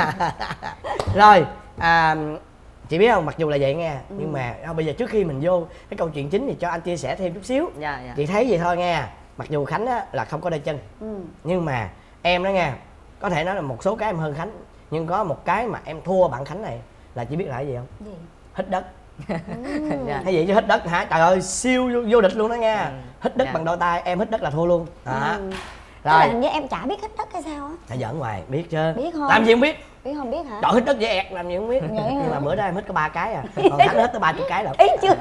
Rồi, à, chị biết không, mặc dù là vậy nghe, nhưng mà à, bây giờ trước khi mình vô cái câu chuyện chính thì cho anh chia sẻ thêm chút xíu. Dạ, dạ. Chị thấy vậy thôi nghe. Mặc dù Khánh á, là không có đôi chân, Ừ. nhưng mà em đó nghe, có thể nói là một số cái em hơn Khánh, nhưng có một cái mà em thua bạn Khánh này là chị biết là cái gì không? Gì? Hít đất. Dạ. Hay vậy chứ hít đất hả? Trời ơi siêu vô, vô địch luôn đó nha. Ừ. Hít đất Dạ. bằng đôi tay, em hít đất là thua luôn. Đó. Ừ. Tức là Rồi, hình như em chả biết hít đất hay sao á. phải giỡn hoài, biết chứ. Biết không? Làm gì không biết. Biết không biết hả? Trời hít đất dễ ẹt làm gì không biết. Vậy hả? Nhưng mà bữa đó em hít có ba cái à. Còn Khánh hít tới ba chục cái lận. Ý chưa?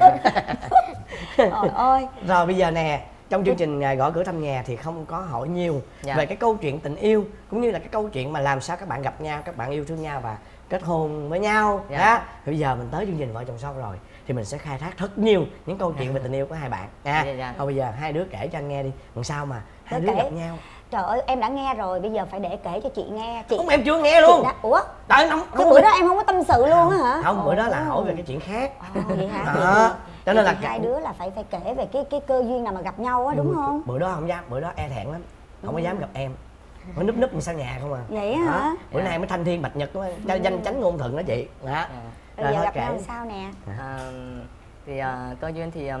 Trời ơi. Rồi bây giờ nè, trong chương trình à, gõ cửa thăm nhà thì không có hỏi nhiều Dạ. về cái câu chuyện tình yêu, cũng như là cái câu chuyện mà làm sao các bạn gặp nhau, các bạn yêu thương nhau và kết hôn với nhau. Dạ. Đó. Thì bây giờ mình tới chương trình vợ chồng son rồi thì mình sẽ khai thác rất nhiều những câu chuyện về tình yêu của hai bạn nha. Dạ, dạ. Thôi bây giờ hai đứa kể cho anh nghe đi, làm sao mà hai Tôi đứa kể. gặp nhau. Trời ơi, em đã nghe rồi, bây giờ phải để kể cho chị nghe. Chị Không, em chưa nghe luôn. chị đã... Ủa? Trời không, Cái không bữa đó em không có tâm sự luôn á hả? không, bữa đó là Ồ. hỏi về cái chuyện khác. Ồ, vậy hả? Đó. Cho nên là Thì hai đứa là phải phải kể về cái cái cơ duyên nào mà gặp nhau á, đúng không? Bữa đó không dám, bữa đó e thẹn lắm, không có dám gặp em, mới núp núp sau nhà không à. Vậy á Đó. hả? Bữa nay mới thanh thiên bạch nhật đó, cho danh chánh ngôn thuận đó chị. Đó. Dạ. Bây Rồi giờ thôi gặp kể. nhau làm sao nè? À, thì à, cơ duyên thì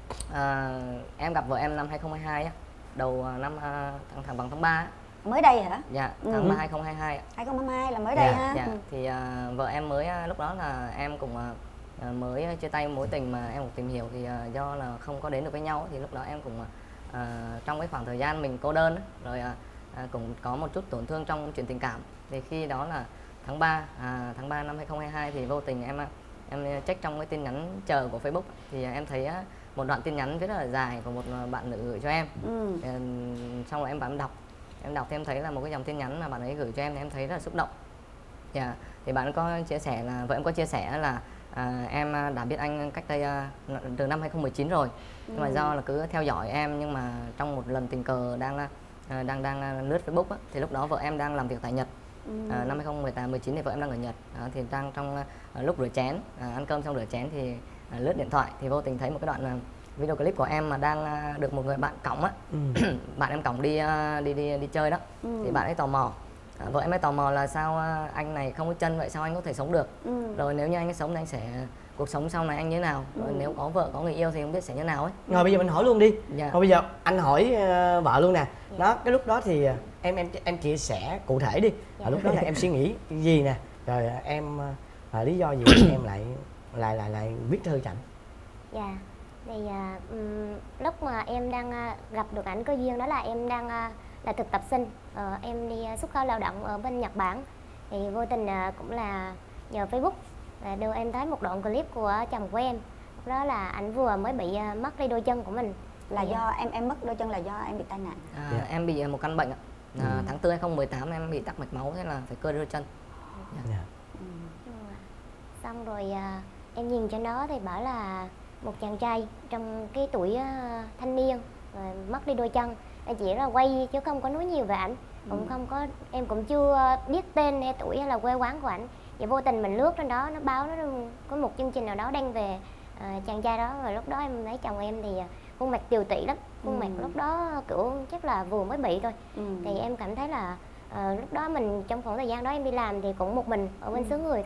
à, em gặp vợ em năm hai không hai hai á, đầu à, năm à, tháng tháng bằng tháng ba á. Mới đây hả? Dạ, Ừ. tháng ba hai không hai hai ạ. hai không hai hai là mới đây Dạ, ha? Dạ, Ừ. thì à, vợ em mới à, lúc đó là em cũng à, à, mới chia tay mối tình mà em cũng tìm hiểu thì à, do là không có đến được với nhau á, thì lúc đó em cũng à, trong cái khoảng thời gian mình cô đơn á, rồi à, à, cũng có một chút tổn thương trong chuyện tình cảm. Thì khi đó là tháng ba à, tháng ba năm hai không hai hai thì vô tình em em check trong cái tin nhắn chờ của Facebook thì em thấy á, một đoạn tin nhắn rất là dài của một bạn nữ gửi cho em. Ừ. Ờ, xong rồi em bấm đọc, em đọc thì em thấy là một cái dòng tin nhắn mà bạn ấy gửi cho em thì em thấy rất là xúc động. Dạ, thì bạn có chia sẻ là vợ em có chia sẻ là à, em đã biết anh cách đây à, từ năm hai không một chín rồi, nhưng mà do là cứ theo dõi em, nhưng mà trong một lần tình cờ đang à, đang đang lướt Facebook á, thì lúc đó vợ em đang làm việc tại Nhật. À, năm hai không một tám một chín thì vợ em đang ở Nhật, à, thì đang trong à, lúc rửa chén, à, ăn cơm xong rửa chén thì à, lướt điện thoại thì vô tình thấy một cái đoạn à, video clip của em mà đang à, được một người bạn cõng á. Ừ. Bạn em cõng đi, à, đi đi đi chơi đó. Ừ. Thì bạn ấy tò mò, à, vợ em ấy tò mò là sao à, anh này không có chân vậy sao anh có thể sống được. Ừ. Rồi nếu như anh ấy sống thì anh sẽ cuộc sống sau này anh như thế nào, rồi nếu có vợ có người yêu thì không biết sẽ như thế nào ấy. Rồi bây giờ mình hỏi luôn đi. Dạ. Rồi bây giờ anh hỏi uh, vợ luôn nè. Đó, cái lúc đó thì uh, em em em chia sẻ cụ thể đi. Ở lúc đó là em suy nghĩ cái gì nè, rồi uh, em uh, lý do gì em lại lại lại lại viết thư cho ảnh. Dạ. Thì à, ừm, lúc mà em đang à, gặp được ảnh cơ duyên đó là em đang à, là thực tập sinh, ờ, em đi à, xuất khẩu lao động ở bên Nhật Bản. Thì vô tình à, cũng là nhờ Facebook à, đưa em thấy một đoạn clip của chồng của em. Lúc đó là ảnh vừa mới bị à, mất đi đôi chân của mình. Là Thì, do em em mất đôi chân là do em bị tai nạn. À, Dạ. em bị một căn bệnh ạ. À, tháng tư hai không một tám em bị tắc mạch máu, thế là phải cơ đôi chân. Dạ. Ừ. Xong rồi à, em nhìn trên đó thì bảo là một chàng trai trong cái tuổi à, thanh niên rồi mất đi đôi chân. Em chỉ là quay chứ không có nói nhiều về ảnh, cũng không có, em cũng chưa biết tên hay tuổi hay là quê quán của ảnh. Vậy vô tình mình lướt trên đó nó báo nó có một chương trình nào đó đăng về à, chàng trai đó, rồi lúc đó em thấy chồng em thì à, khuôn mặt tiều tụy lắm, khuôn Ừ. mặt lúc đó kiểu chắc là vừa mới bị thôi. Ừ. Thì em cảm thấy là ờ, lúc đó mình trong khoảng thời gian đó em đi làm thì cũng một mình ở bên xứ người thôi,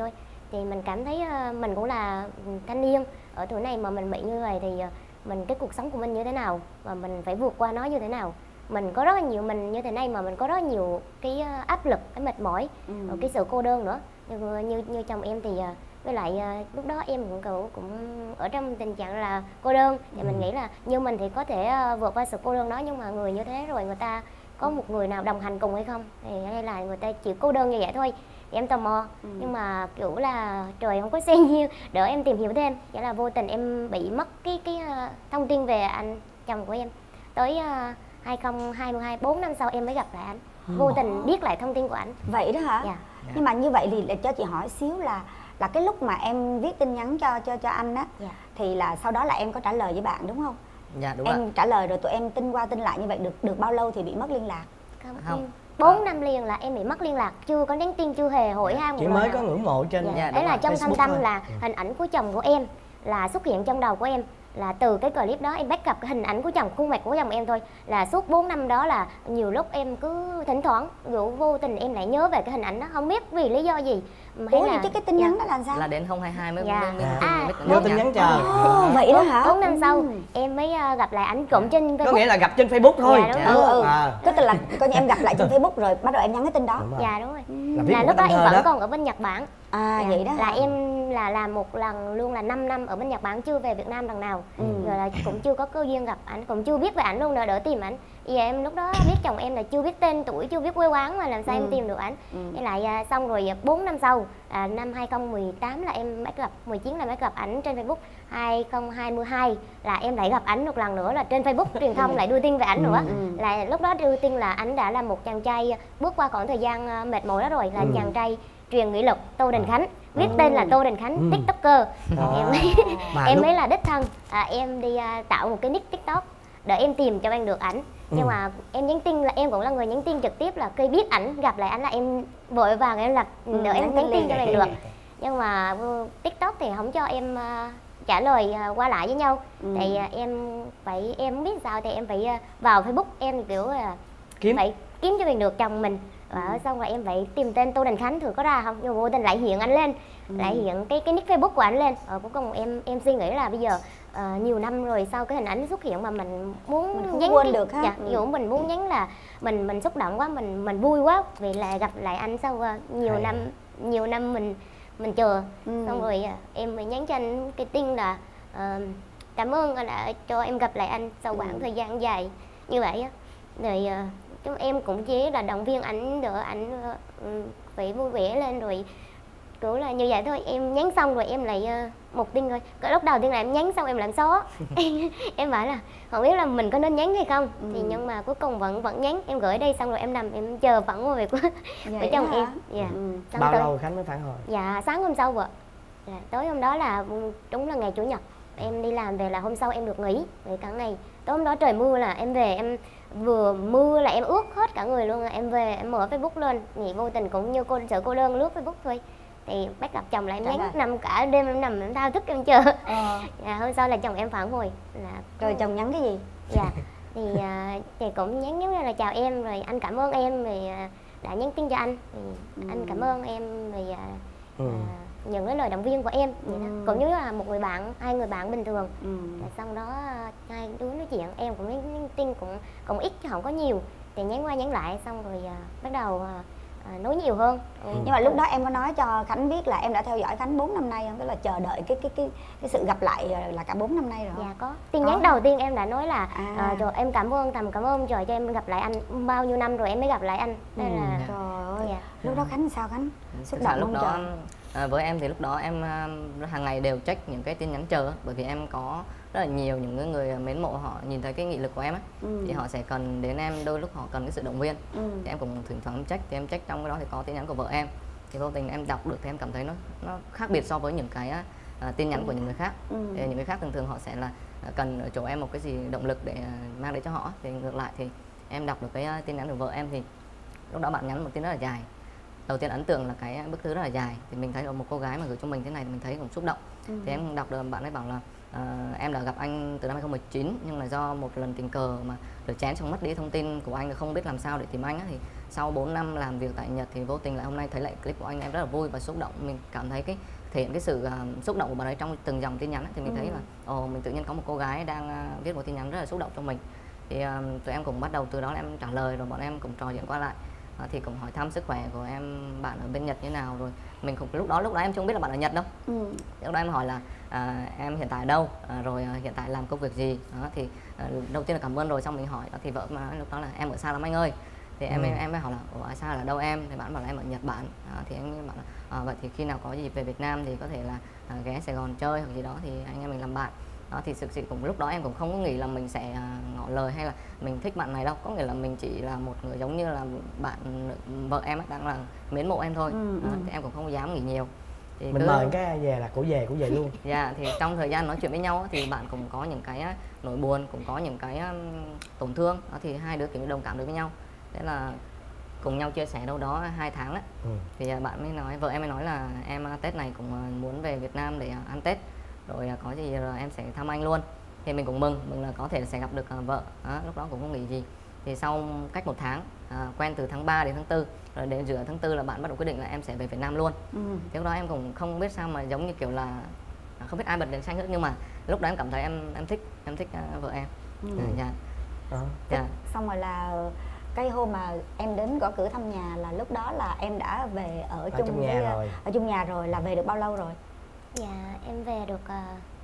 thì mình cảm thấy uh, mình cũng là thanh niên ở tuổi này mà mình bị như vậy thì uh, mình cái cuộc sống của mình như thế nào và mình phải vượt qua nó như thế nào. Mình có rất là nhiều, mình như thế này mà mình có rất nhiều cái uh, áp lực, cái mệt mỏi, ừ. rồi cái sự cô đơn nữa. Như như, như chồng em thì uh, với lại uh, lúc đó em cũng cũng cũng ở trong tình trạng là cô đơn. Thì ừ. mình nghĩ là như mình thì có thể uh, vượt qua sự cô đơn đó, nhưng mà người như thế rồi người ta có một người nào đồng hành cùng hay không, thì hay là người ta chỉ cô đơn như vậy thôi. Thì em tò mò, ừ. nhưng mà kiểu là trời không có xe nhiêu đỡ em tìm hiểu thêm, vậy là vô tình em bị mất cái cái uh, thông tin về anh chồng của em. Tới uh, hai không hai hai, bốn năm sau em mới gặp lại anh, ừ. vô tình biết lại thông tin của anh. Vậy đó hả? Dạ. Nhưng mà như vậy thì để cho chị hỏi xíu là là cái lúc mà em viết tin nhắn cho cho cho anh á, dạ. thì là sau đó là em có trả lời với bạn đúng không? Dạ đúng em ạ. trả lời rồi tụi em tin qua tin lại như vậy được được bao lâu thì bị mất liên lạc? Không, không. bốn năm liền là em bị mất liên lạc, chưa có nhắn tin, chưa hề hỏi han. Chỉ mới có ngưỡng mộ trên. Dạ. Dạ, đấy là trong thâm tâm thôi. là hình ảnh của chồng của em là xuất hiện trong đầu của em, là từ cái clip đó em bắt gặp cái hình ảnh của chồng, khuôn mặt của chồng em thôi. Là suốt bốn năm đó là nhiều lúc em cứ thỉnh thoảng dù vô tình em lại nhớ về cái hình ảnh đó, không biết vì lý do gì. Ủa là... chứ cái tin nhắn dạ. đó là sao? Là đến không hai hai mới dạ. mới, mới, à, mới vô tin nhắn chờ. Oh, vậy đó hả? bốn năm sau em mới gặp lại ảnh cũng trên Facebook. Có nghĩa là gặp trên Facebook thôi. Dạ, ừ, ừ. À. Tức là coi như em gặp lại trên Facebook rồi bắt đầu em nhắn cái tin đó. Đúng dạ đúng rồi. Là, là lúc đó em vẫn đó. còn ở bên Nhật Bản. À dạ. vậy đó là hả? em là làm một lần luôn là năm năm ở bên Nhật Bản, chưa về Việt Nam lần nào. Ừ. Rồi là cũng chưa có cơ duyên gặp ảnh, cũng chưa biết về ảnh luôn, nữa đỡ tìm ảnh. Giờ em lúc đó biết chồng em là chưa biết tên tuổi, chưa biết quê quán mà làm sao ừ. em tìm được ảnh. Ừ. Với lại à, xong rồi bốn năm sau à, năm hai không một tám là em mới gặp, mười chín là mới gặp ảnh trên Facebook. hai không hai hai là em lại gặp ảnh một lần nữa là trên Facebook truyền thông lại đưa tin về ảnh nữa. Ừ. Là lúc đó đưa tin là ảnh đã là một chàng trai bước qua khoảng thời gian mệt mỏi đó rồi, là ừ. chàng trai truyền nghị lực Tô Đình Khánh, viết ừ. tên là Tô Đình Khánh, ừ. tiktoker. À. em mới, em lúc... mới là đích thân à, em đi à, tạo một cái nick tiktok để em tìm cho anh được ảnh. Ừ. Nhưng mà em nhắn tin là em cũng là người nhắn tin trực tiếp, là khi biết ảnh gặp lại ảnh là em vội vàng em là ừ, đợi em nhắn tin cho anh được. Nhưng mà tiktok thì không cho em uh, trả lời uh, qua lại với nhau. Ừ. Thì uh, em phải em không biết sao thì em phải uh, vào Facebook em kiểu uh, kiếm phải kiếm cho mình được chồng mình. Và ừ. xong rồi em phải tìm tên Tô Đình Khánh thử có ra không, nhưng vô tình lại hiện anh lên, ừ. lại hiện cái cái nick Facebook của anh lên. Ờ, cuối cùng em em suy nghĩ là bây giờ uh, nhiều năm rồi sau cái hình ảnh xuất hiện mà mình muốn mình nhắn quên cái, được ha. Dạ, ví dụ mình muốn nhắn là mình mình xúc động quá, mình mình vui quá vì là gặp lại anh sau uh, nhiều Hay năm à. nhiều năm mình mình chờ. Ừ. Xong rồi uh, em mới nhắn cho anh cái tin là uh, cảm ơn anh đã cho em gặp lại anh sau khoảng ừ. thời gian dài như vậy á. Rồi uh, chúng em cũng chỉ là động viên ảnh đỡ ảnh uh, phải vui vẻ lên, rồi cứ là như vậy thôi. Em nhắn xong rồi em lại uh, một tin thôi. Cái lúc đầu tiên là em nhắn xong em làm xóa. Em bảo là không biết là mình có nên nhắn hay không. Ừ. Thì nhưng mà cuối cùng vẫn vẫn nhắn. Em gửi đây xong rồi em nằm em chờ phản hồi của của chồng em. Dạ. Ừ. Bao tới... lâu Khánh mới phản hồi? Dạ sáng hôm sau vợ. Dạ, tối hôm đó là đúng là ngày chủ nhật. Em đi làm về là hôm sau em được nghỉ nghỉ cả ngày. Tối hôm đó trời mưa là em về, em vừa mưa là em ướt hết cả người luôn. Em về em mở Facebook lên, nghĩ vô tình cũng như cô sợ cô đơn lướt Facebook thôi. Thì bắt gặp chồng lại em nhắn, nằm cả đêm em nằm em thao thức em chờ. Ờ. Dạ, hôm sau là chồng em phản hồi là rồi chồng nhắn cái gì? Dạ thì uh, thì cũng nhắn giống như là chào em, rồi anh cảm ơn em vì uh, đã nhắn tin cho anh, thì ừ. anh cảm ơn em vì uh, ừ. uh, những cái lời động viên của em. Vậy đó. Ừ. Cũng như là một người bạn, hai người bạn bình thường. Ừ. Rồi sau đó uh, hai đứa nói chuyện, em cũng nhắn tin cũng cũng ít chứ không có nhiều, thì nhắn qua nhắn lại xong rồi uh, bắt đầu uh, À, nói nhiều hơn. Ừ. Nhưng mà lúc đó em có nói cho Khánh biết là em đã theo dõi Khánh bốn năm nay không? Tức là chờ đợi cái cái cái cái sự gặp lại là cả bốn năm nay rồi không? Dạ có. Tin nhắn đầu tiên em đã nói là à. à, rồi em cảm ơn thầm cảm ơn trời cho em gặp lại anh, bao nhiêu năm rồi em mới gặp lại anh. Đây ừ. là trời ơi. Dạ. Lúc đó Khánh sao Khánh? Xúc động không lúc đó trời? À, với em thì lúc đó em hàng ngày đều check những cái tin nhắn chờ, bởi vì em có rất là nhiều những người mến mộ, họ nhìn thấy cái nghị lực của em á, ừ. thì họ sẽ cần đến em, đôi lúc họ cần cái sự động viên. Ừ. Thì em cũng thỉnh thoảng em check, thì em check trong cái đó thì có tin nhắn của vợ em, thì vô tình em đọc được thì em cảm thấy nó nó khác biệt so với những cái uh, tin nhắn của những người khác. Ừ. Thì những người khác thường thường họ sẽ là uh, cần ở chỗ em một cái gì động lực để uh, mang đến cho họ, thì ngược lại thì em đọc được cái uh, tin nhắn của vợ em, thì lúc đó bạn nhắn một tin rất là dài. Đầu tiên ấn tượng là cái bức thư rất là dài, thì mình thấy là một cô gái mà gửi cho mình thế này thì mình thấy cũng xúc động. Ừ. Thì em đọc được bạn ấy bảo là uh, em đã gặp anh từ năm hai không một chín, nhưng là do một lần tình cờ mà được chén xong mất đi thông tin của anh, không biết làm sao để tìm anh á, thì sau bốn năm làm việc tại Nhật thì vô tình lại hôm nay thấy lại clip của anh, em rất là vui và xúc động. Mình cảm thấy cái thể hiện cái sự uh, xúc động của bạn ấy trong từng dòng tin nhắn ấy, thì mình ừ. thấy là ồ mình tự nhiên có một cô gái đang uh, viết một tin nhắn rất là xúc động cho mình. Thì uh, tụi em cũng bắt đầu từ đó là em trả lời, rồi bọn em cũng trò chuyện qua lại. À, thì cũng hỏi thăm sức khỏe của em, bạn ở bên Nhật như nào, rồi mình cũng lúc đó lúc đó em không biết là bạn ở Nhật đâu. Ừ. Lúc đó em hỏi là à, em hiện tại ở đâu, à, rồi à, hiện tại làm công việc gì. Đó, thì à, đầu tiên là cảm ơn rồi, xong mình hỏi đó, thì vợ mà nói lúc đó là em ở xa lắm anh ơi. Thì em ừ. em em mới hỏi là ở xa là đâu em, thì bạn bảo là em ở Nhật Bản. À, thì em bảo là à, vậy thì khi nào có dịp về Việt Nam thì có thể là à, ghé Sài Gòn chơi hoặc gì đó thì anh em mình làm bạn. Đó, thì thực sự cũng lúc đó em cũng không có nghĩ là mình sẽ uh, ngỏ lời hay là mình thích bạn này đâu, có nghĩa là mình chỉ là một người giống như là bạn vợ em ấy, đang là mến mộ em thôi. Ừ, đó, ừ. Thì em cũng không dám nghĩ nhiều. Thì mình cứ... mời cái về là cổ về cổ về luôn. Dạ, thì trong thời gian nói chuyện với nhau thì bạn cũng có những cái nỗi buồn, cũng có những cái um, tổn thương. Đó, thì hai đứa kiểu đồng cảm được với nhau. Thế là cùng nhau chia sẻ đâu đó hai tháng đấy. Ừ. Thì uh, bạn mới nói, vợ em mới nói là em uh, Tết này cũng uh, muốn về Việt Nam để uh, ăn Tết, rồi có gì rồi em sẽ thăm anh luôn. Thì mình cũng mừng, mừng là có thể sẽ gặp được uh, vợ. Đó, lúc đó cũng không nghĩ gì. Thì sau cách một tháng, uh, quen từ tháng ba đến tháng tư, rồi đến giữa tháng tư là bạn bắt đầu quyết định là em sẽ về Việt Nam luôn. Ừ. Thì lúc đó em cũng không biết sao mà giống như kiểu là không biết ai bật đèn xanh hết, nhưng mà lúc đó em cảm thấy em em thích em thích uh, vợ em. Ừ. Uh, yeah. uh. Yeah. Xong rồi là cái hôm mà em đến gõ cửa thăm nhà là lúc đó là em đã về ở, ở chung trong nhà với, rồi. Ở chung nhà rồi, là về được bao lâu rồi? Dạ em về được uh,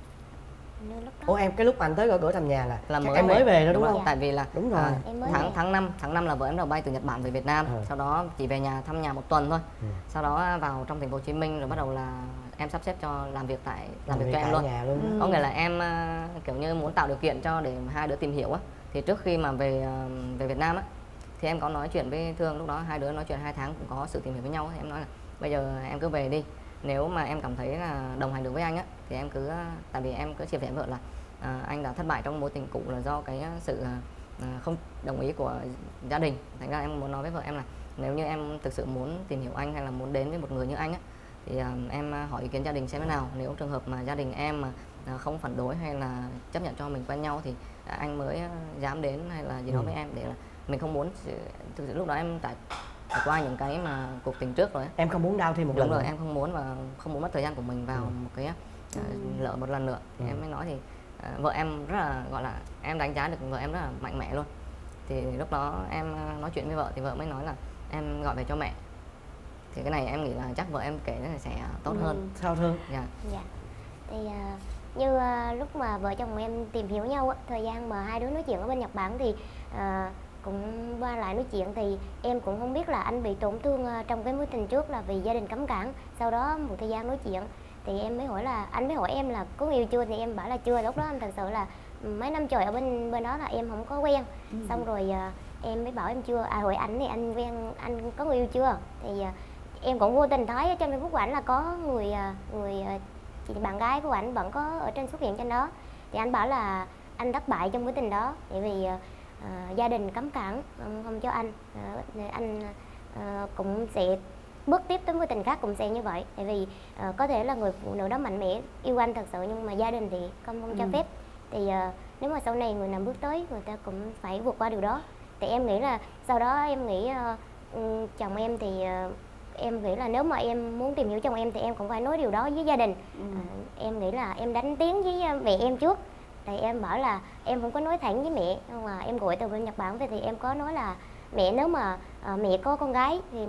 lúc đó. Ủa em cái lúc anh tới gõ cửa thăm nhà là, là mới em mới về đó đúng, đúng không? Dạ. Tại vì là đúng rồi. À, tháng tháng năm tháng năm là vợ em đầu bay từ Nhật Bản về Việt Nam. Ừ. Sau đó chỉ về nhà thăm nhà một tuần thôi. Ừ. Sau đó vào trong thành phố Hồ Chí Minh rồi bắt đầu là em sắp xếp cho làm việc tại làm, làm việc cho em luôn. luôn. Ừ. Có nghĩa là em uh, kiểu như muốn tạo điều kiện cho để hai đứa tìm hiểu á. Thì trước khi mà về uh, về Việt Nam á thì em có nói chuyện với Thương, lúc đó hai đứa nói chuyện hai tháng cũng có sự tìm hiểu với nhau. Em nói là bây giờ em cứ về đi, nếu mà em cảm thấy là đồng hành được với anh á thì em cứ, tại vì em cứ chia sẻ với vợ là à, anh đã thất bại trong mối tình cũ là do cái sự à, không đồng ý của gia đình. Thành ra em muốn nói với vợ em là nếu như em thực sự muốn tìm hiểu anh hay là muốn đến với một người như anh á thì à, em hỏi ý kiến gia đình xem thế nào. Nếu trường hợp mà gia đình em mà à, không phản đối hay là chấp nhận cho mình quen nhau thì à, anh mới dám đến hay là gì đó ừ. với em, để là mình không muốn thực sự lúc đó em trải trải qua những cái mà cuộc tình trước rồi ấy. Em không muốn đau thêm một Đúng lần rồi, nữa. em không muốn và không muốn mất thời gian của mình vào ừ. một cái uh, lỡ một lần nữa. Thì ừ. em mới nói thì uh, vợ em rất là gọi là em đánh giá được vợ em rất là mạnh mẽ luôn. Thì lúc đó em nói chuyện với vợ thì vợ mới nói là em gọi về cho mẹ. Thì cái này em nghĩ là chắc vợ em kể sẽ tốt ừ. hơn. Sao Thương? Dạ. Dạ. Thì uh, như uh, lúc mà vợ chồng em tìm hiểu nhau á, thời gian mà hai đứa nói chuyện ở bên Nhật Bản thì uh, cũng qua lại nói chuyện thì em cũng không biết là anh bị tổn thương trong cái mối tình trước là vì gia đình cấm cản. Sau đó một thời gian nói chuyện thì em mới hỏi là anh mới hỏi em là có yêu chưa, thì em bảo là chưa. Lúc đó anh thật sự là mấy năm trời ở bên bên đó là em không có quen. Ừ. Xong rồi em mới bảo em chưa. À hỏi anh thì anh quen, anh có người yêu chưa? Thì em cũng vô tình thấy trên Facebook của ảnh là có người người chị bạn gái của ảnh vẫn có ở trên xuất hiện trên đó. Thì anh bảo là anh thất bại trong mối tình đó bởi vì À, gia đình cấm cản không, không cho anh. À, anh à, cũng sẽ bước tiếp tới mối tình khác cũng sẽ như vậy. Tại vì à, có thể là người phụ nữ đó mạnh mẽ yêu anh thật sự nhưng mà gia đình thì không không cho ừ. phép. Thì à, nếu mà sau này người nào bước tới người ta cũng phải vượt qua điều đó. Thì em nghĩ là sau đó em nghĩ à, chồng em thì à, em nghĩ là nếu mà em muốn tìm hiểu chồng em thì em cũng phải nói điều đó với gia đình. ừ. à, Em nghĩ là em đánh tiếng với mẹ em trước. Thì em bảo là em không có nói thẳng với mẹ, nhưng mà em gọi từ bên Nhật Bản về thì em có nói là mẹ nếu mà à, mẹ có con gái thì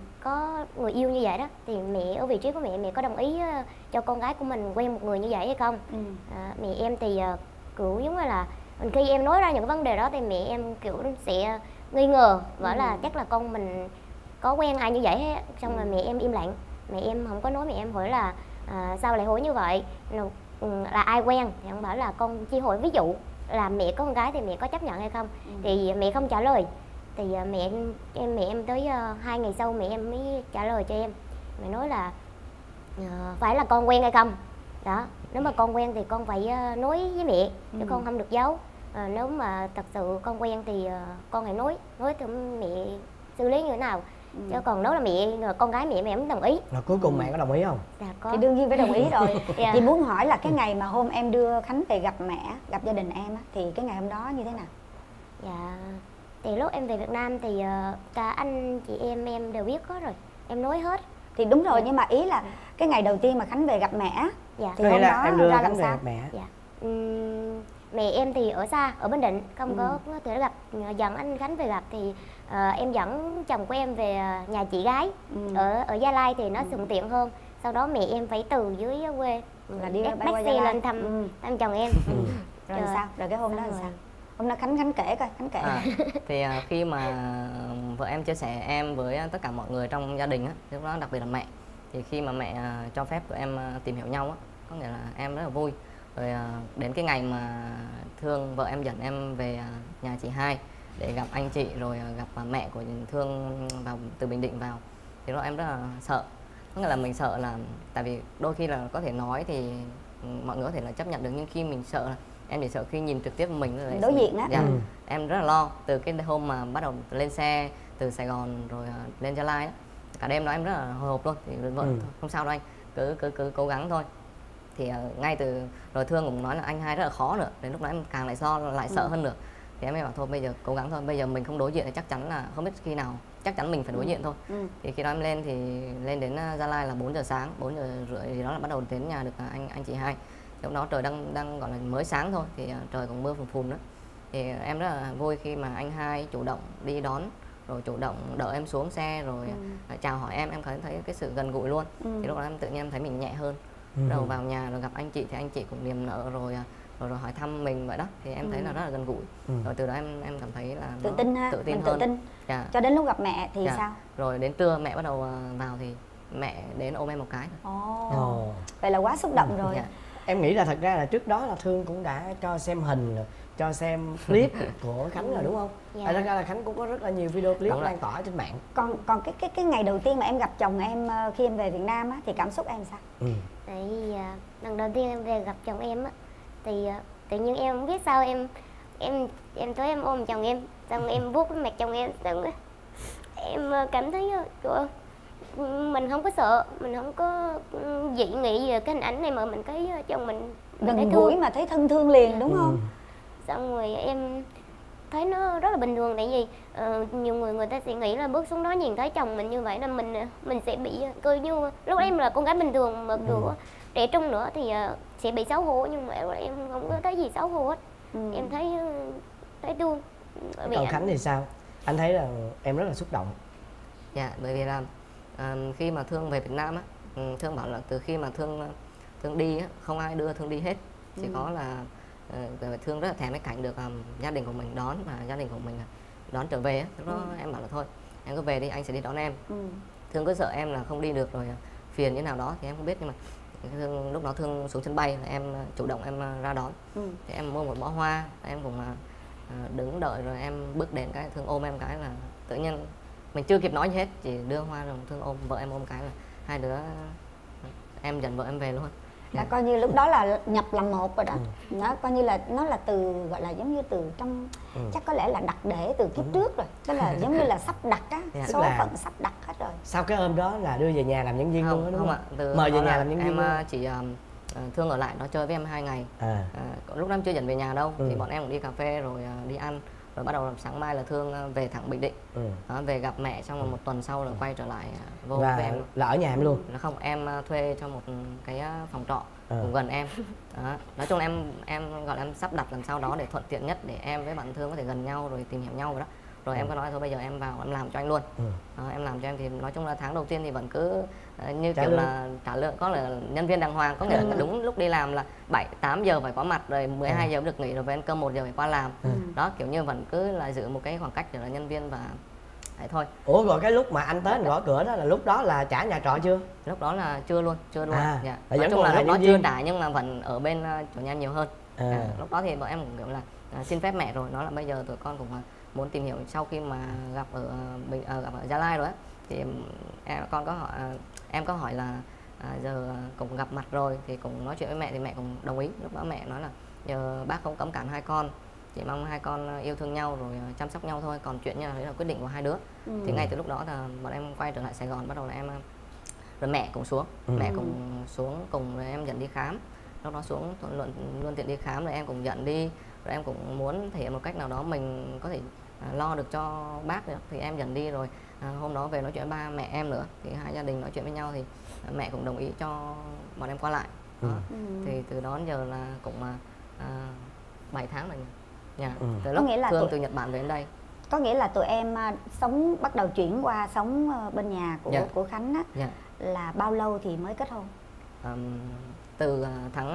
có người yêu như vậy đó thì mẹ ở vị trí của mẹ, mẹ có đồng ý uh, cho con gái của mình quen một người như vậy hay không? ừ. à, Mẹ em thì uh, kiểu giống như là khi em nói ra những vấn đề đó thì mẹ em kiểu sẽ nghi ngờ, bảo ừ. là chắc là con mình có quen ai như vậy hết. Xong ừ. rồi mẹ em im lặng, mẹ em không có nói. Mẹ em hỏi là à, sao lại hỏi như vậy, là ai quen, thì ông bảo là con chỉ hỏi ví dụ là mẹ có con gái thì mẹ có chấp nhận hay không. ừ. Thì mẹ không trả lời. Thì mẹ em mẹ em tới uh, hai ngày sau mẹ em mới trả lời cho em. Mẹ nói là uh, phải là con quen hay không đó, nếu mà con quen thì con phải uh, nói với mẹ chứ ừ. con không được giấu. uh, Nếu mà thật sự con quen thì uh, con hãy nói nói thì mẹ xử lý như thế nào. ừ. Chứ còn nếu là mẹ con gái mẹ mẹ không đồng ý. Rồi cuối cùng ừ. mẹ có đồng ý không? Dạ có. Thì đương nhiên phải đồng ý rồi. yeah. Chị muốn hỏi là cái ngày mà hôm em đưa Khánh về gặp mẹ, gặp gia đình em á, thì cái ngày hôm đó như thế nào? Dạ thì lúc em về Việt Nam thì uh, cả anh chị em em đều biết hết rồi, em nói hết. Thì đúng rồi, nhưng mà ý là cái ngày đầu tiên mà Khánh về gặp mẹ Dạ. thì hôm là đó em đưa ra Khánh làm về sao? gặp mẹ. Dạ. Ừm, mẹ em thì ở xa, ở Bình Định, không Ừ. có có thể gặp, dẫn anh Khánh về gặp thì ờ, em dẫn chồng của em về nhà chị gái Ừ. ở ở Gia Lai thì nó thuận tiện hơn. Sau đó mẹ em phải từ dưới quê Là đi ép bay qua taxi Gia Lai. lên thăm Ừ. thăm chồng em. Ừ. Rồi Rồi. sao? Rồi cái hôm đó Xong là rồi. sao? Hôm đó Khánh Khánh kể coi, Khánh kể. À, thì à, khi mà vợ em chia sẻ em với tất cả mọi người trong gia đình á, lúc đó đặc biệt là mẹ, thì khi mà mẹ à, cho phép tụi em à, tìm hiểu nhau á, có nghĩa là em rất là vui. Rồi à, đến cái ngày mà Thương vợ em dẫn em về à, nhà chị hai để gặp anh chị, rồi à, gặp à, mẹ của Thương vào từ Bình Định vào, thì lúc đó em rất là sợ. Có nghĩa là mình sợ là tại vì đôi khi là có thể nói thì ừ, mọi người có thể là chấp nhận được, nhưng khi mình sợ là em chỉ sợ khi nhìn trực tiếp mình rồi Đối diện á. dạ, Ừ. em rất là lo từ cái hôm mà bắt đầu lên xe từ Sài Gòn rồi à, lên Gia Lai á, cả đêm đó em rất là hồi hộp luôn. Thì vợ Ừ. không sao đâu anh, cứ cứ cứ cố gắng thôi. Thì uh, ngay từ rồi Thương cũng nói là anh hai rất là khó nữa, đến lúc đó em càng lại do lại sợ Ừ. hơn nữa. Thì em mới bảo thôi bây giờ cố gắng thôi, bây giờ mình không đối diện thì chắc chắn là không biết khi nào, chắc chắn mình phải đối diện thôi. Ừ. Thì khi đó em lên thì lên đến uh, Gia Lai là bốn giờ sáng, bốn giờ rưỡi thì đó là bắt đầu đến nhà được uh, anh anh chị hai. Lúc đó trời đang đang gọi là mới sáng thôi, thì uh, trời cũng mưa phùn phùn nữa. Thì uh, em rất là vui khi mà anh hai chủ động đi đón, rồi chủ động đỡ em xuống xe, rồi Ừ. uh, chào hỏi em, em thấy thấy cái sự gần gũi luôn. Ừ. Thì lúc đó em tự nhiên em thấy mình nhẹ hơn. Ừ. Đầu vào nhà rồi gặp anh chị thì anh chị cũng niềm nở rồi à, rồi, rồi hỏi thăm mình vậy đó, thì em thấy Ừ. là rất là gần gũi. Ừ. Rồi từ đó em em cảm thấy là Tự nó tin ha, tự tin mình hơn. tự tin. Dạ. Cho đến lúc gặp mẹ thì Dạ. sao? Rồi đến trưa mẹ bắt đầu à, vào thì mẹ đến ôm em một cái thôi. Ồ. Ồ. Vậy là quá xúc động rồi. Dạ. Em nghĩ là thật ra là trước đó là Thương cũng đã cho xem hình, cho xem clip của Khánh rồi đúng không? Dạ. À, thật ra là Khánh cũng có rất là nhiều video clip Đúng rồi. lan tỏa trên mạng. Còn còn cái cái cái ngày đầu tiên mà em gặp chồng em ờ, khi em về Việt Nam á thì cảm xúc em sao? Ừ. Tại vì à, lần đầu tiên em về gặp chồng em á thì à, tự nhiên em không biết sao em em em tới em ôm chồng em, xong em vuốt cái mặt chồng em, xong á, em à, cảm thấy à, trời ơi, mình không có sợ, mình không có ừ, dị nghị về cái hình ảnh này mà mình thấy à, chồng mình, mình thấy Gần gũi thương. mà thấy thân thương liền đúng không? Xong rồi em thấy nó rất là bình thường, tại vì ờ, nhiều người người ta sẽ nghĩ là bước xuống đó nhìn thấy chồng mình như vậy là mình mình sẽ bị coi như lúc đó em là con gái bình thường mà kiểu trẻ trung nữa thì ờ, sẽ bị xấu hổ, nhưng mà em không có thấy gì xấu hổ hết. Ừ. Em thấy ờ, thấy thương. Bởi vì Còn anh- Khánh thì sao? Anh thấy là em rất là xúc động. Dạ, bởi vì là à, khi mà Thương về Việt Nam á, ừ, Thương bảo là từ khi mà Thương Thương đi á, không ai đưa Thương đi hết, chỉ Ừ. có là uh, Thương rất là thèm cái cảnh được um, gia đình của mình đón, và gia đình của mình đón trở về á. Lúc đó Ừ. em bảo là thôi em cứ về đi, anh sẽ đi đón em. Ừ. Thương cứ sợ em là không đi được rồi phiền như nào đó thì em không biết, nhưng mà Thương, lúc đó Thương xuống sân bay là em chủ động em ra đón. Ừ. Thì em mua một bó hoa, em cũng uh, đứng đợi, rồi em bước đến cái Thương ôm em cái là tự nhiên mình chưa kịp nói gì hết, chỉ đưa hoa rồi Thương ôm vợ em ôm cái là hai đứa em dẫn vợ em về luôn. Đã coi như lúc đó là nhập làm một rồi đó. Nó coi như là nó là từ gọi là giống như từ trong Ừ. chắc có lẽ là đặt để từ kiếp trước rồi. Tức là giống như là sắp đặt á, Dạ. số Tức là- phận sắp đặt hết rồi. Sau cái hôm đó là đưa về nhà làm nhân viên luôn đó Không, đúng không không? ạ. Từ Mời về đó nhà là làm nhân viên em luôn. uh, chỉ um, uh, Thương ở lại đó chơi với em hai ngày. À. À, lúc đó em chưa dẫn về nhà đâu, Ừ. thì bọn em cũng đi cà phê rồi uh, đi ăn, rồi bắt đầu sáng mai là Thương uh, về thẳng Bình Định. Ừ. Đó, về gặp mẹ, xong rồi một tuần sau là quay trở lại uh, vô Và với em. là ở nhà em luôn. Là không, em uh, thuê cho một cái uh, phòng trọ À. cũng gần em. Đó. Nói chung là em em gọi là em sắp đặt làm sao đó để thuận tiện nhất để em với bạn Thương có thể gần nhau rồi tìm hiểu nhau rồi đó. Rồi em có nói thôi bây giờ em vào em làm cho anh luôn. Ừ. Đó, em làm cho em thì nói chung là tháng đầu tiên thì vẫn cứ uh, như Trả kiểu lương. là trả lương, có là nhân viên đàng hoàng, có nghĩa là đúng lúc đi làm là bảy tám giờ phải có mặt, rồi mười hai giờ được nghỉ, rồi về ăn cơm một giờ phải qua làm. Ừ. Đó, kiểu như vẫn cứ là giữ một cái khoảng cách để là nhân viên và đấy thôi. Ủa rồi cái lúc mà anh tới anh gõ cửa đó là lúc đó là trả nhà trọ chưa? Lúc đó là chưa luôn, chưa luôn. À, Dạ. là Nói vẫn chung còn là là lúc đó nhân chưa viên. trả nhưng mà vẫn ở bên uh, chủ nhà em nhiều hơn. À. À, lúc đó thì bọn em cũng kiểu là à, xin phép mẹ rồi, nói là bây giờ tụi con cũng à, muốn tìm hiểu sau khi mà gặp ở mình à, gặp ở Gia Lai rồi á, thì em con có hỏi à, em có hỏi là à, giờ cũng gặp mặt rồi thì cũng nói chuyện với mẹ, thì mẹ cũng đồng ý. Lúc đó mẹ nói là giờ bác không cấm cản hai con, chỉ mong hai con yêu thương nhau rồi chăm sóc nhau thôi, còn chuyện như là đấy là quyết định của hai đứa. Ừ. Thì ngay từ lúc đó là bọn em quay trở lại Sài Gòn, bắt đầu là em rồi mẹ cũng xuống, Ừ. mẹ cũng xuống cùng rồi em dẫn đi khám. Lúc đó xuống thuận luận luôn tiện đi khám, rồi em cũng dẫn đi, rồi em cũng muốn thể hiện một cách nào đó mình có thể à, lo được cho bác nữa thì em dẫn đi. Rồi à, hôm đó về nói chuyện với ba mẹ em nữa thì hai gia đình nói chuyện với nhau thì à, mẹ cũng đồng ý cho bọn em qua lại. Đó. Ừ. Thì từ đó đến giờ là cũng à, bảy tháng rồi nhỉ. Ừ. Từ lúc Thương tụi... từ Nhật Bản về đến đây. Có nghĩa là tụi em sống bắt đầu chuyển qua sống bên nhà của dạ. của Khánh á, dạ. là bao lâu thì mới kết hôn? Um, từ tháng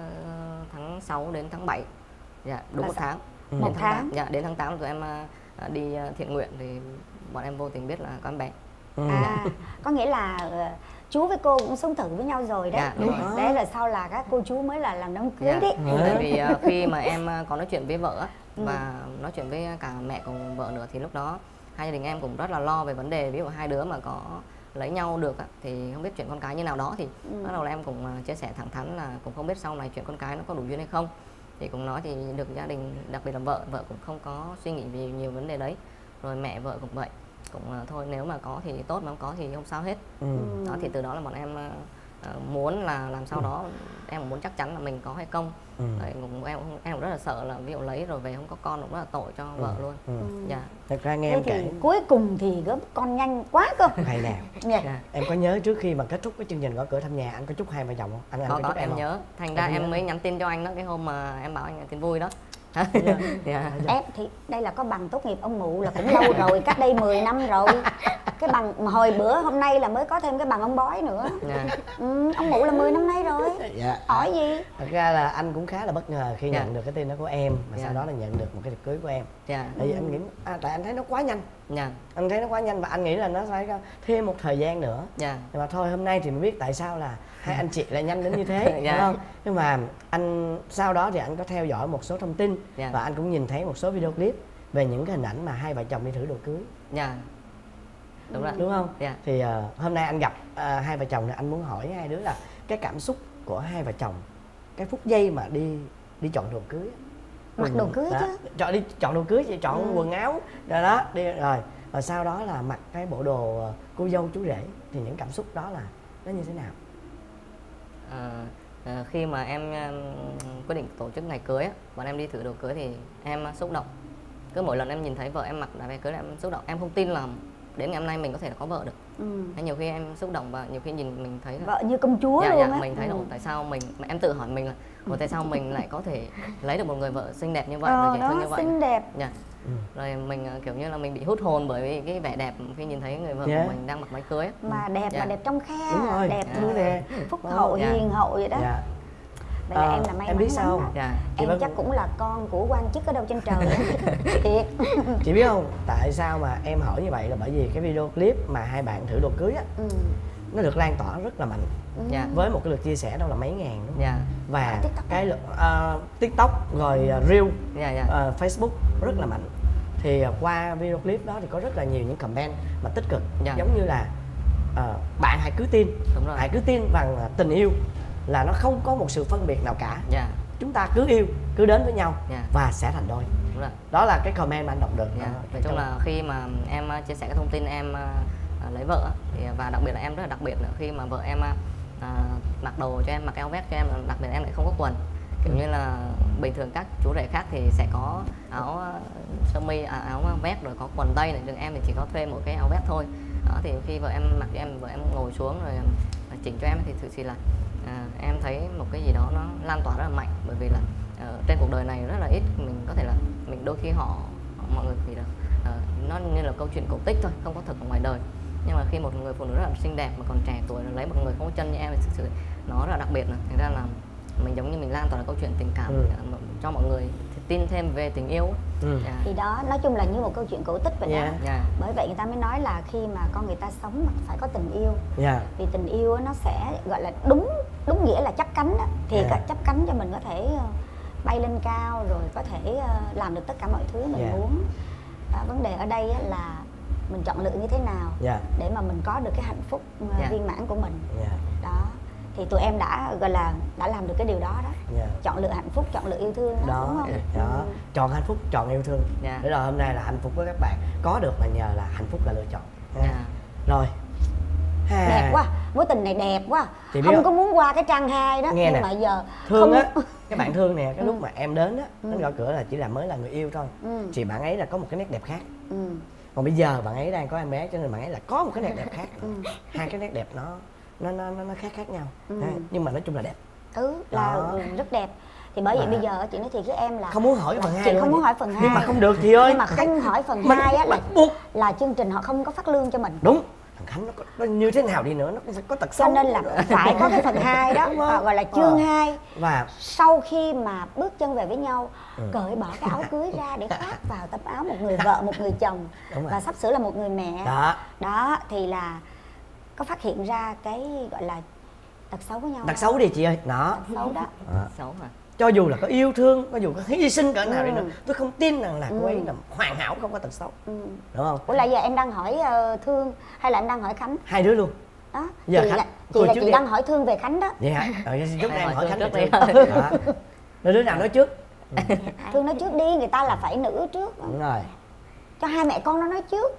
tháng sáu đến tháng bảy, dạ đúng là một tháng. Ừ. Một tháng. tháng. Dạ đến tháng tám tụi em uh, đi thiện nguyện thì bọn em vô tình biết là có em bé. Ừ. À, có nghĩa là uh, chú với cô cũng sống thử với nhau rồi đấy. Dạ, đúng rồi. Đấy là sau là các cô chú mới là làm đám cưới. Dạ. Đấy. Tại vì uh, khi mà em uh, có nói chuyện với vợ ừ. và nói chuyện với cả mẹ cùng vợ nữa thì lúc đó hai gia đình em cũng rất là lo về vấn đề ví dụ hai đứa mà có lấy nhau được thì không biết chuyện con cái như nào đó thì ừ. bắt đầu là em cũng chia sẻ thẳng thắn là cũng không biết sau này chuyện con cái nó có đủ duyên hay không. Thì cũng nói thì được gia đình, đặc biệt là vợ vợ cũng không có suy nghĩ về nhiều vấn đề đấy, rồi mẹ vợ cũng vậy, cũng thôi nếu mà có thì tốt mà không có thì không sao hết. Ừ. Đó thì từ đó là bọn em uh, muốn là làm sao đó em cũng muốn chắc chắn là mình có hay không. Ừ. Đấy, cũng, em em cũng rất là sợ là ví dụ lấy rồi về không có con cũng rất là tội cho ừ. vợ luôn. Ừ. Dạ. Thật ra nghe thế em thì kể cuối cùng thì gấp con nhanh quá cơ. Hay nè. Yeah. Yeah. Em có nhớ trước khi mà kết thúc cái chương trình gõ cửa thăm nhà anh có chúc hai vợ chồng không? Anh, anh có, có, có chúc em, em nhớ. Thành ra em, em mới nhắn tin cho anh đó cái hôm mà em bảo anh tin vui đó. Yeah. Yeah. Em thì đây là có bằng tốt nghiệp ông mụ là cũng lâu rồi, cách đây mười năm rồi. Cái bằng mà hồi bữa hôm nay là mới có thêm cái bằng ông bói nữa. Yeah. Ừ, ông mụ là mười năm nay rồi. Yeah. Hỏi gì? Thật ra là anh cũng khá là bất ngờ khi yeah. nhận được cái tin đó của em mà yeah. sau đó là nhận được một cái tiệc cưới của em. Yeah. Tại vì anh nghĩ à, tại anh thấy nó quá nhanh. Yeah. Anh thấy nó quá nhanh và anh nghĩ là nó phải thêm một thời gian nữa. Yeah. Nhưng mà thôi hôm nay thì mình biết tại sao là hai anh chị lại nhanh đến như thế, yeah. đúng không? Nhưng mà anh sau đó thì anh có theo dõi một số thông tin yeah. và anh cũng nhìn thấy một số video clip về những cái hình ảnh mà hai vợ chồng đi thử đồ cưới. Yeah. Đúng rồi. Đúng không? Yeah. Thì uh, hôm nay anh gặp uh, hai vợ chồng này, anh muốn hỏi hai đứa là cái cảm xúc của hai vợ chồng cái phút giây mà đi đi chọn đồ cưới. Mặc đồ cưới đó. Chứ. Chọn đi chọn đồ cưới thì chọn ừ. quần áo rồi đó đi rồi rồi sau đó là mặc cái bộ đồ uh, cô dâu chú rể thì những cảm xúc đó là nó như thế nào? À, à, khi mà em um, quyết định tổ chức ngày cưới, bọn em đi thử đồ cưới thì em uh, xúc động. Cứ mỗi lần em nhìn thấy vợ em mặc váy cưới là em xúc động. Em không tin là đến ngày hôm nay mình có thể là có vợ được. Ừ. Hay nhiều khi em xúc động và nhiều khi nhìn mình thấy là vợ như công chúa dạ, luôn dạ, á. Mình thấy là ừ. tại sao mình em tự hỏi mình là ủa tại sao mình lại có thể lấy được một người vợ xinh đẹp như vậy, ờ, rồi dễ thương như vậy. Xinh đẹp. Dạ. Ừ. Rồi mình kiểu như là mình bị hút hồn bởi cái vẻ đẹp khi nhìn thấy người vợ yeah. của mình đang mặc váy cưới. Mà đẹp yeah. mà đẹp trong khe, rồi. đẹp yeah. như thế, phúc hậu, yeah. hiền hậu vậy đó. Yeah. Vậy là à, em là may em biết sao? Dạ. Em chắc cũng là con của quan chức ở đâu trên trời. Thiệt. Chị biết không, tại sao mà em hỏi như vậy là bởi vì cái video clip mà hai bạn thử đồ cưới á, ừ. nó được lan tỏa rất là mạnh. Dạ. Với một cái lượt chia sẻ đâu là mấy ngàn đúng không? Dạ. Và à, TikTok cái lượt uh, TikTok rồi uh, Reel, dạ, dạ. Uh, Facebook rất là mạnh. Thì uh, qua video clip đó thì có rất là nhiều những comment mà tích cực, dạ. giống như là uh, bạn hãy cứ tin, hãy cứ tin rằng uh, tình yêu là nó không có một sự phân biệt nào cả. Yeah. Chúng ta cứ yêu, cứ đến với nhau yeah. và sẽ thành đôi. Đúng rồi. Đó là cái comment mà anh đọc được. Yeah. Nói chung là khi mà em chia sẻ cái thông tin em uh, lấy vợ thì, và đặc biệt là em rất là đặc biệt nữa khi mà vợ em uh, mặc đồ cho em, mặc áo vest cho em, đặc biệt là em lại không có quần. Kiểu ừ. như là bình thường các chú rể khác thì sẽ có áo sơ mi, à, áo vest rồi có quần tây này, nhưng em thì chỉ có thuê một cái áo vest thôi. Đó thì khi vợ em mặc cho em, vợ em ngồi xuống rồi chỉnh cho em thì thực sự là À, em thấy một cái gì đó nó lan tỏa rất là mạnh, bởi vì là uh, trên cuộc đời này rất là ít mình có thể là mình đôi khi họ, họ mọi người thì là uh, nó như là câu chuyện cổ tích thôi, không có thật ở ngoài đời. Nhưng mà khi một người phụ nữ rất là xinh đẹp mà còn trẻ tuổi lấy một người không có chân như em thì thực sự nó rất là đặc biệt. Thành ra là mình giống như mình lan tỏa câu chuyện tình cảm ừ. cho mọi người tin thêm về tình yêu. Ừ. Yeah. Thì đó nói chung là như một câu chuyện cổ tích vậy yeah. đó. Yeah. Bởi vậy người ta mới nói là khi mà con người ta sống phải có tình yêu. Yeah. Vì tình yêu nó sẽ gọi là đúng đúng nghĩa là chắp cánh đó. Thì yeah. chắp cánh cho mình có thể bay lên cao rồi có thể làm được tất cả mọi thứ mình yeah. muốn. À, vấn đề ở đây là mình chọn lựa như thế nào yeah. để mà mình có được cái hạnh phúc yeah. viên mãn của mình. Yeah. Đó. Thì tụi em đã gọi là đã làm được cái điều đó đó. Yeah. Chọn lựa hạnh phúc, chọn lựa yêu thương đó, đó đúng không? Đó. Ừ. Chọn hạnh phúc, chọn yêu thương. Yeah. Để rồi hôm nay là hạnh phúc với các bạn. Có được là nhờ là hạnh phúc là lựa chọn. Yeah. Rồi. Ha. Đẹp quá, mối tình này đẹp quá. Không, không có muốn qua cái trang hai đó. Nghe nhưng nè. mà giờ thương không... á. Cái bạn Thương nè, cái Ừ. lúc mà em đến á, Ừ. nó gõ cửa là chỉ là mới là người yêu thôi. Ừ. Thì bạn ấy là có một cái nét đẹp khác. Ừ. Còn bây giờ bạn ấy đang có em bé cho nên bạn ấy là có một cái nét đẹp khác. Ừ. Hai cái nét đẹp nó nó nó nó nó khác khác nhau. Ừ. Đấy, nhưng mà nói chung là đẹp. Ừ, là Đó. rất đẹp. Thì bởi vậy Mà- bây giờ chị nói thiệt với em là Không muốn hỏi cái phần hai chị nữa không muốn chị. hỏi phần hai. Nhưng mà không được chị ơi. Nhưng mà không hỏi phần Mình- hai á là bắt buộc. là chương trình họ không có phát lương cho mình. Đúng. Thằng Khánh nó, có, nó như thế nào đi nữa nó cũng phải có tật xấu. Cho nên là phải có cái phần hai đó, Đúng không? à, gọi là chương Ờ. hai. Và Sau khi mà bước chân về với nhau, Ừ. cởi bỏ cái áo cưới ra để khoác vào tấm áo một người vợ, một người chồng Đúng rồi. và sắp sửa là một người mẹ. đó, Đó thì là có phát hiện ra cái gọi là tật xấu của nhau. tật xấu đi chị ơi. Đó. Tật xấu đó. Đó. Xấu hả? Cho dù là có yêu thương, cho dù có hy sinh cỡ nào đi Ừ. nữa, tôi không tin rằng là cô ấy Ừ. là hoàn hảo không có tật xấu. Ừ. Đúng không? Ủa là giờ em đang hỏi ờ, Thương hay là em đang hỏi Khánh? Hai đứa luôn. Đó. Giờ chị Khánh, là, cô chị, là trước chị đi. đang hỏi Thương về Khánh đó. Vậy hả? Rồi giúp Em em hỏi hỏi Thương Khánh trước trước đi. đi. Đó. Rồi đứa nào nói trước? Thương nói trước đi, người ta là phải nữ trước. Đúng rồi. Cho hai mẹ con nó nói trước.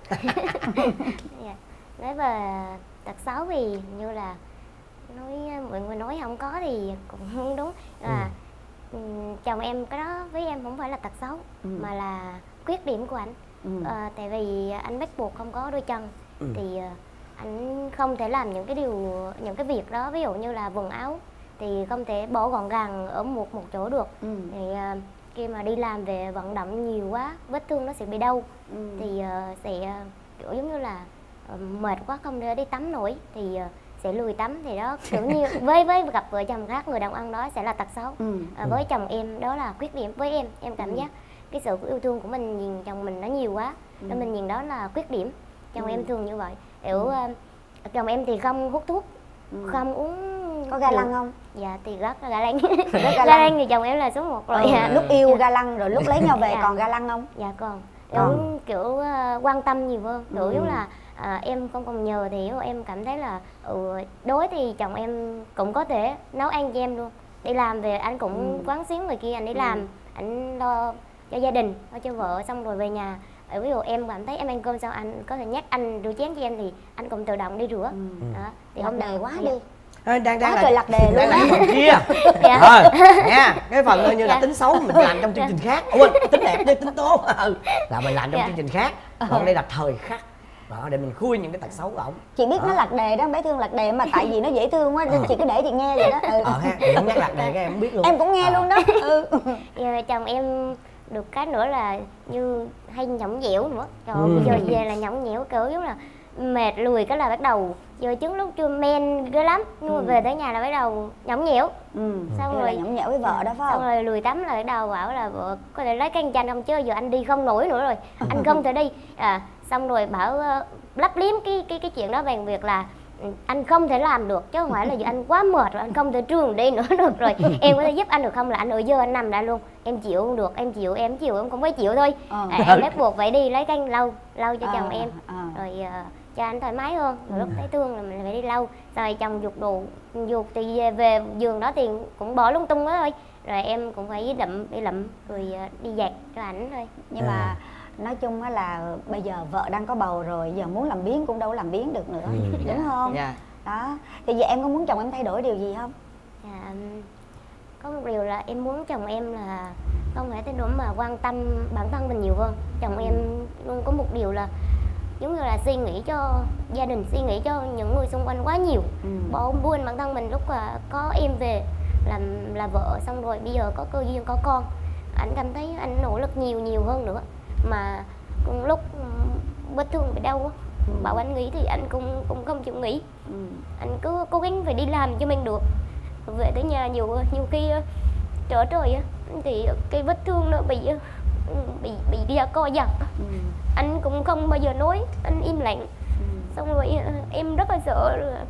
Dạ. Nói về tật xấu thì như là nói mọi người nói không có thì cũng không đúng. Là ừ. chồng em cái đó với em không phải là tật xấu, Ừ. mà là khuyết điểm của anh. Ừ. Ờ, tại vì anh bắt buộc không có đôi chân, Ừ. thì ờ, anh không thể làm những cái điều những cái việc đó, ví dụ như là quần áo thì không thể bỏ gọn gàng ở một một chỗ được. Ừ. Thì ờ, khi mà đi làm về vận động nhiều quá, vết thương nó sẽ bị đau. Ừ. Thì ờ, sẽ ờ, kiểu giống như là ờ, mệt quá không thể đi tắm nổi thì ờ, sẽ lười tắm. Thì đó kiểu như với với gặp vợ chồng khác, người đàn ông đó sẽ là tật xấu. Ừ. Ờ, với chồng em đó là khuyết điểm. Với em em cảm Ừ. giác cái sự yêu thương của mình nhìn chồng mình nó nhiều quá, Ừ. nên mình nhìn đó là khuyết điểm. Chồng Ừ. em thường như vậy. Kiểu ờ, chồng em thì không hút thuốc, Ừ. không uống Có ga rượu. lăng không? Dạ thì rất là ga lăng. ga Ga lăng. lăng thì chồng em là số một rồi. Ừ, Dạ. lúc yêu ga lăng rồi lúc lấy nhau về Dạ. còn ga lăng không? Dạ còn Còn. kiểu, kiểu ờ, quan tâm nhiều hơn. Kiểu Ừ. giống là à, em không còn nhờ thì em cảm thấy là ừ, đối thì chồng em cũng có thể nấu ăn cho em luôn. Đi làm về anh cũng Ừ. quán xuyến người kia, anh đi Ừ. làm anh lo cho gia đình, lo cho vợ, xong rồi về nhà ờ, ví dụ em cảm thấy em ăn cơm xong anh có thể nhắc anh rửa chén cho em thì anh cũng tự động đi rửa. Ừ. Đó thì Lạc hôm đề nào quá dạ. đi. À, đang đang Quá là trời lạc đề luôn đang là á. cái phần kia. Dạ. Thôi nha, cái phần coi như là Dạ. tính xấu mình làm trong chương trình khác. Ủa, tính đẹp chứ tính tốt. Ừ. Là mình làm trong Dạ. chương trình khác. Còn đây là thời khắc. Đó, để mình khui những cái tật xấu của ổng. Chị biết Đó. nó lạc đề đó, bé Thương lạc đề mà tại vì nó dễ thương quá nên Ờ. chị cứ để chị nghe vậy đó. Ừ. Ờ ha, thì không nhắc lạc đề cái em không biết luôn. Em cũng nghe Ờ. luôn đó. Ừ. Giờ chồng em được cái nữa là như hay nhõng nhẽo nữa. Trời ơi, Ừ. bây giờ về là nhõng nhẽo kiểu giống là mệt lười cái là bắt đầu giờ trứng lúc chưa men ghê lắm, nhưng mà Ừ. về tới nhà là bắt đầu nhõng nhẽo. Ừ. Xong Đây là rồi nhõng nhẽo với vợ đó phải xong không? rồi lười tắm là bắt đầu bảo là vợ có thể lấy canh chanh không chứ giờ anh đi không nổi nữa rồi, anh không thể đi. À, xong rồi bảo ờ, lấp liếm cái cái cái chuyện đó bằng việc là ừ, anh không thể làm được chứ không phải là giờ anh quá mệt rồi anh không thể trường đi nữa được rồi, em có thể giúp anh được không, là anh ở giờ anh nằm đã luôn, em chịu không được, em chịu em chịu em cũng phải chịu thôi. Ờ. À, em bắt buộc phải đi lấy canh lau lau cho À, chồng em à. rồi ờ, cho anh thoải mái hơn. Rồi lúc thấy thương là mình phải đi lau, rồi chồng giục đồ giục thì về, về giường đó thì cũng bỏ lung tung đó thôi, rồi em cũng phải đậm đi lụm rồi ờ, đi giặt cho ảnh thôi. Nhưng mà nói chung á là bây giờ vợ đang có bầu rồi, giờ muốn làm biếng cũng đâu có làm biếng được nữa. Ừ. Đúng không? Dạ. Đó. Thì giờ em có muốn chồng em thay đổi điều gì không? Dạ, ừm, có một điều là em muốn chồng em là không phải thay đổi mà quan tâm bản thân mình nhiều hơn. Chồng em luôn có một điều là giống như là suy nghĩ cho gia đình, suy nghĩ cho những người xung quanh quá nhiều, Ừ. bỏ quên bản thân mình. Lúc mà có em về làm là vợ xong rồi bây giờ có cơ duyên có con, anh cảm thấy anh nỗ lực nhiều nhiều hơn nữa, mà cùng lúc ừm, vết thương bị đau á, Ừ. bảo anh nghỉ thì anh cũng cũng không chịu nghỉ. Ừ. Anh cứ cố gắng phải đi làm cho mình được. Về tới nhà nhiều nhiều khi ờ, trở trời á thì cái vết thương nó bị ờ, bị bị đi co giật, Ừ. anh cũng không bao giờ nói, anh im lặng. Ừ. Xong rồi ờ, em rất là sợ là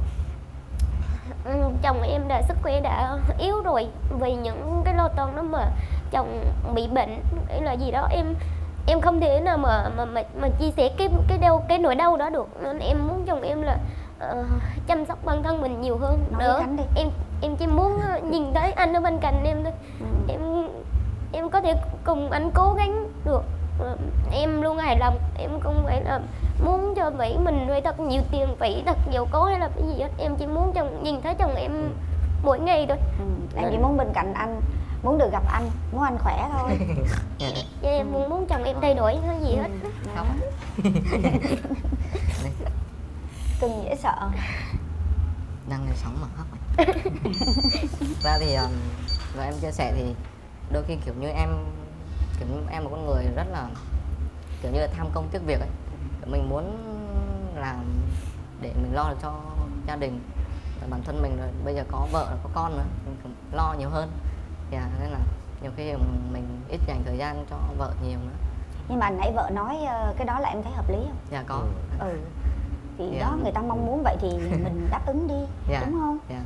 ừ, chồng em đã sức khỏe đã yếu rồi, vì những cái lo toan đó mà chồng bị bệnh hay là gì đó, em em không thể nào mà mà mà, mà chia sẻ cái cái đau cái nỗi đau đó được, nên em muốn chồng em là ờ, chăm sóc bản thân mình nhiều hơn Nói với nữa. Khánh đi. Em em chỉ muốn ờ, nhìn thấy anh ở bên cạnh em thôi. Ừ. Em em có thể cùng anh cố gắng được. Ờ, em luôn hài lòng, em không phải là muốn cho vậy mình nuôi thật nhiều tiền, phải thật giàu có hay là cái gì hết. Em chỉ muốn chồng nhìn thấy chồng em mỗi ngày thôi. Ừ. Em chỉ muốn bên cạnh anh muốn được gặp anh, muốn anh khỏe thôi. Vậy em muốn muốn chồng em thay đổi cái gì hết. Không. Cưng dễ sợ. Đang lên sóng mà khóc này. Ra thì um, và em chia sẻ thì đôi khi kiểu như em kiểu như em một con người rất là kiểu như là tham công tiếc việc ấy. Mình muốn làm để mình lo được cho gia đình và bản thân mình, rồi bây giờ có vợ có con nữa mình cũng lo nhiều hơn. Yeah, nên là nhiều khi mình ít dành thời gian cho vợ nhiều nữa. Nhưng mà nãy vợ nói cái đó là em thấy hợp lý không? Dạ có. Ừ. Thì Yeah. đó người ta mong muốn vậy thì mình đáp ứng đi, Yeah. đúng không? Yeah. Ừ.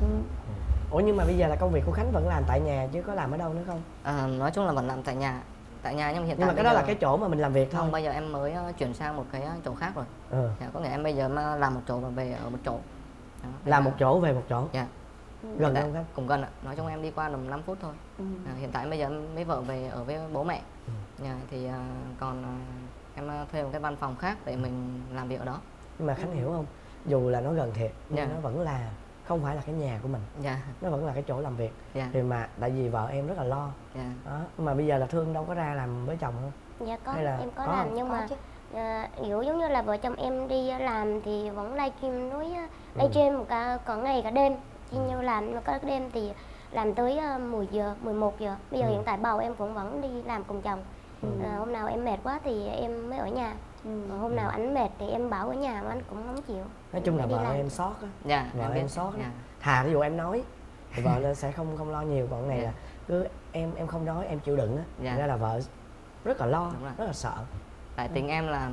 Ủa nhưng mà bây giờ là công việc của Khánh vẫn làm tại nhà chứ có làm ở đâu nữa không? À, nói chung là vẫn làm tại nhà, tại nhà nhưng mà hiện Nhưng tại mà cái đó là cái chỗ mà mình làm việc thôi. không, bây giờ em mới uh, chuyển sang một cái uh, chỗ khác rồi. Ừ. Dạ, có nghĩa em bây giờ mà làm một chỗ và về ở một chỗ. Đó, Làm là- một chỗ về một chỗ. Dạ. Gần Hiện không Khánh? Cũng gần ạ. Nói chung em đi qua tầm năm phút thôi. Ừ. À, hiện tại bây giờ em với vợ về ở với bố mẹ. Ừ. Dạ, thì uh, còn uh, em uh, thuê một cái văn phòng khác để mình làm việc ở đó. Nhưng mà Khánh hiểu không? Dù là nó gần thiệt nhưng Dạ. nó vẫn là không phải là cái nhà của mình. Dạ. Nó vẫn là cái chỗ làm việc. Dạ. Thì mà tại vì vợ em rất là lo. Dạ. Đó. Mà bây giờ là Thương đâu có ra làm với chồng không? Dạ có, Hay là em có, có làm không? nhưng Có mà chứ. à, kiểu giống như là vợ chồng em đi làm thì vẫn livestream nói livestream cả cả ngày cả đêm. Chia nhau làm, nhưng mà có đêm thì làm tới uh, mười giờ, mười một giờ. Bây giờ Ừ. hiện tại bầu em cũng vẫn đi làm cùng chồng. Ừ. À, hôm nào em mệt quá thì em mới ở nhà. Ừ. Còn hôm nào anh mệt thì em bảo ở nhà mà anh cũng không chịu. Nói chung là Phải đi vợ làm. em sót á. Dạ. Vợ em em biết. sót Dạ. lắm. Thà ví dụ em nói thì vợ lên sẽ không không lo nhiều, còn này Dạ. là cứ em em không nói em chịu đựng á. Dạ. Ra là vợ rất là lo, Đúng rồi. rất là sợ. Tại tính em là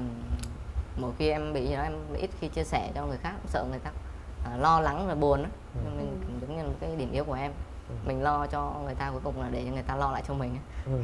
mỗi khi em bị gì đó em ít khi chia sẻ cho người khác, sợ người ta à, lo lắng và buồn á. Ừ. Nên mình cũng giống như là cái điểm yếu của em. Ừ. Mình lo cho người ta cuối cùng là để cho người ta lo lại cho mình á. Ừ.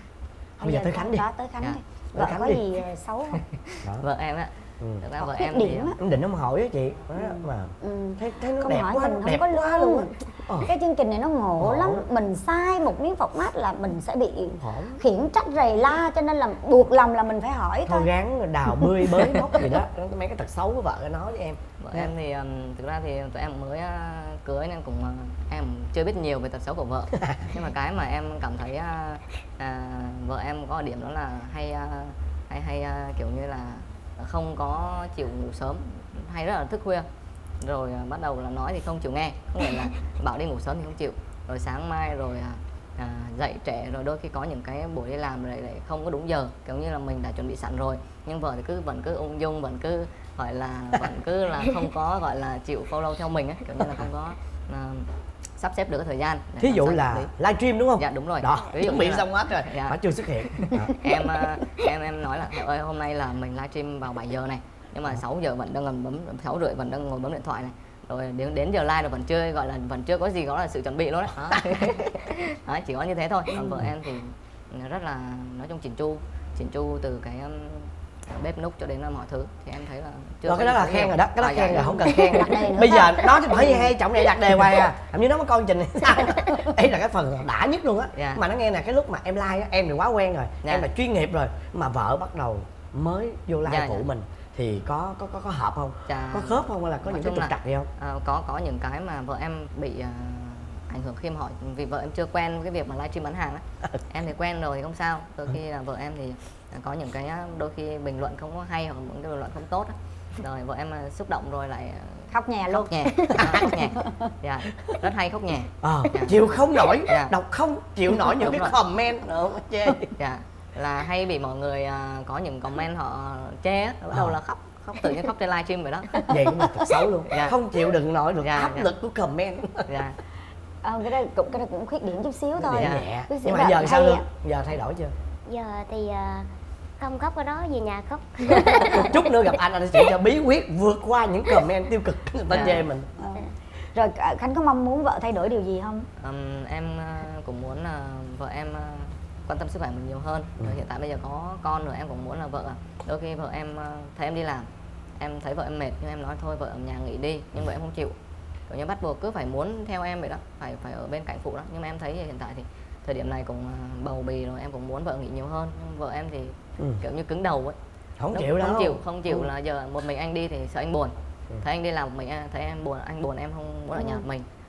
Bây giờ tới Khánh đi. Đó, tới Khánh Dạ. đi. Tới Vợ Khánh có đi. gì ờ, xấu không? Đó. Vợ em á, Ừ. thực ra Có vợ khuyết em thì điểm á. Em định ông hỏi á chị, nói đó mà Ừ. thấy thấy nó Không đẹp hỏi quá, mình không đẹp có quá lương. luôn á. Ờ. Cái chương trình này nó ngộ Ngộ. lắm. Mình sai một miếng format là mình sẽ bị Hổn. khiển trách rầy la, cho nên là buộc lòng là mình phải hỏi Thôi thôi. gắng đào bươi bới móc gì đó, mấy cái tật xấu của vợ nó nói với em. vợ Dạ. em thì um, thực ra thì tụi em mới uh, cưới nên cũng uh, em chưa biết nhiều về tật xấu của vợ. Nhưng mà cái mà em cảm thấy uh, uh, vợ em có điểm đó là hay uh, hay hay uh, kiểu như là không có chịu ngủ sớm, hay rất là thức khuya. Rồi uh, bắt đầu là nói thì không chịu nghe, không phải là bảo đi ngủ sớm thì không chịu. Rồi sáng mai rồi uh, à, dậy trễ, rồi đôi khi có những cái buổi đi làm lại lại không có đúng giờ, kiểu như là mình đã chuẩn bị sẵn rồi nhưng vợ thì cứ vẫn cứ ung dung, vẫn cứ gọi là vẫn cứ là không có gọi là chịu follow theo mình ấy, kiểu như là không có uh, sắp xếp được cái thời gian để Thí làm dụ sao là hợp lý. livestream đúng không? Dạ đúng rồi. Đó, Ví dụ chuẩn như bị là- xong hết rồi, Dạ. mà chưa xuất hiện. Đó. em uh, em em nói là ơi hôm nay là mình livestream vào bảy giờ này, nhưng mà sáu giờ vẫn đang ngồi bấm, sáu rưỡi vẫn đang ngồi bấm điện thoại này, rồi đến đến giờ live rồi vẫn chưa gọi là vẫn chưa có gì đó là sự chuẩn bị luôn đấy. Đó. Đó, chỉ có như thế thôi. Còn vợ em thì rất là nói chung chỉnh chu, chỉnh chu từ cái um, bếp núc cho đến mọi thứ thì em thấy là chưa Rồi có cái đó gì là khó khen hiểu. rồi đó, cái đó À, khen dạ. rồi không cần khen. Đặt đề nữa Bây giờ không? nói chứ bởi vì hay trọng này đặt đề hoài à, làm như nó có con trình này sao? Ấy là cái phần đã nhất luôn á. Dạ. Mà nó nghe nè, cái lúc mà em like á, em thì quá quen rồi, Dạ. em là chuyên nghiệp rồi, mà vợ bắt đầu mới vô like Dạ, phụ dạ. mình thì có có có có hợp không? Dạ. Có khớp không hay là có Nói những cái chung trục là- trặc gì không? À, có có những cái mà vợ em bị à, ảnh hưởng khi mà hỏi, vì vợ em chưa quen với cái việc mà livestream bán hàng á. Em thì quen rồi thì không sao. Đôi khi là vợ em thì có những cái á, đôi khi bình luận không có hay hoặc những cái bình luận không tốt á. Rồi vợ em à, xúc động rồi lại à, Khóc nhà luôn. khóc nhè, à, khóc nhè. Dạ, rất hay khóc nhè. Ờ, Dạ. chịu không nổi, Dạ. đọc không chịu nổi những Đúng cái rồi. comment nữa mà chê. Dạ, là hay bị mọi người à, có những comment họ chê á, bắt đầu Ờ. là khóc, khóc tự nhiên khóc trên livestream vậy đó. Vậy cũng là tật xấu luôn. Dạ. Không chịu đựng nổi được Dạ, áp dạ. lực của comment. Dạ. Ờ, cái đó cũng cái đó cũng khuyết điểm chút xíu thôi. Nhẹ Dạ. nhẹ. Chút xíu Nhưng mà là giờ sao hay luôn? ạ. Giờ thay đổi chưa? Giờ thì à, không khóc ở đó, về nhà khóc. Một chút nữa gặp anh anh sẽ cho bí quyết vượt qua những comment tiêu cực người ta Dạ. chê mình. Ờ. Rồi ờ, Khánh có mong muốn vợ thay đổi điều gì không? Ừm, em à, cũng muốn là vợ em à, quan tâm sức khỏe mình nhiều hơn. Rồi hiện tại bây giờ có con rồi em cũng muốn là vợ đôi khi vợ em à, thấy em đi làm, em thấy vợ em mệt nhưng em nói thôi vợ ở nhà nghỉ đi, nhưng vợ em không chịu, kiểu như bắt buộc cứ phải muốn theo em vậy đó, phải phải ở bên cạnh phụ đó. Nhưng mà em thấy hiện tại thì thời điểm này cũng à, bầu bì rồi, em cũng muốn vợ nghỉ nhiều hơn, nhưng vợ em thì Ừ. kiểu như cứng đầu ấy. Không Đúng, chịu đâu. không chịu không chịu Ừ. là giờ một mình anh đi thì sợ anh buồn. Ừ. Thấy anh đi làm một mình, thấy em buồn, anh buồn em không muốn ở nhà một mình.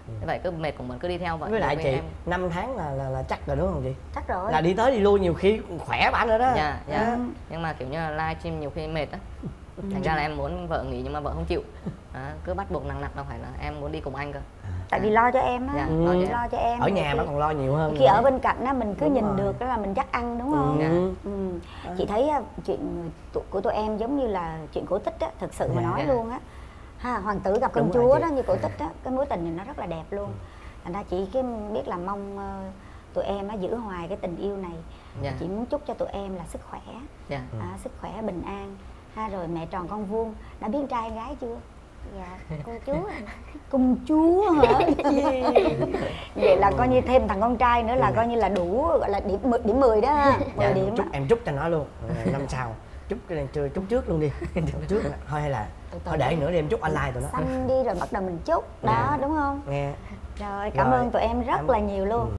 Như vậy cứ mệt cũng vẫn cứ đi theo vậy. Với lại chị em... năm tháng là, là là chắc rồi đúng không chị? Chắc rồi. Là đi tới đi lui nhiều khi khỏe bạn rồi đó. Dạ, dạ. À. Nhưng mà kiểu như là livestream nhiều khi mệt á. Thành ra là em muốn vợ nghỉ nhưng mà vợ không chịu. Đó, cứ bắt buộc nặng nặng đâu phải là em muốn đi cùng anh cơ. Tại vì lo cho em á. Dạ, ừ. lo, cho lo cho em. Ở nhà mà còn lo nhiều hơn. Khi ở bên cạnh á mình cứ đúng nhìn rồi. Được đó là mình dắt ăn đúng không? Ừ. Ừ. Chị thấy chuyện của tụi em giống như là chuyện cổ tích á, thực sự mà nói luôn á. Ha, hoàng tử gặp công chúa đó như cổ tích á, cái mối tình này nó rất là đẹp luôn. Thành ra chị cái biết là mong uh, tụi em á giữ hoài cái tình yêu này. Dạ. Chị muốn chúc cho tụi em là sức khỏe, dạ. à, sức khỏe bình an. Ha, rồi mẹ tròn con vuông, đã biết trai hay gái chưa? Dạ, công chúa. Công chúa hả? Vậy là coi như thêm thằng con trai nữa là coi như là đủ, gọi là điểm điểm mười đó ha. mười Dạ, điểm chúc, em chúc cho nó luôn. Năm sau chúc cái này chơi chúc trước luôn đi. Chúc trước thôi hay là thôi để nữa đi em chúc online tụi nó. Xanh đi rồi bắt đầu mình chúc đó, dạ. Đúng không? Nghe. Rồi cảm rồi. ơn tụi em rất em... là nhiều luôn. Ừ.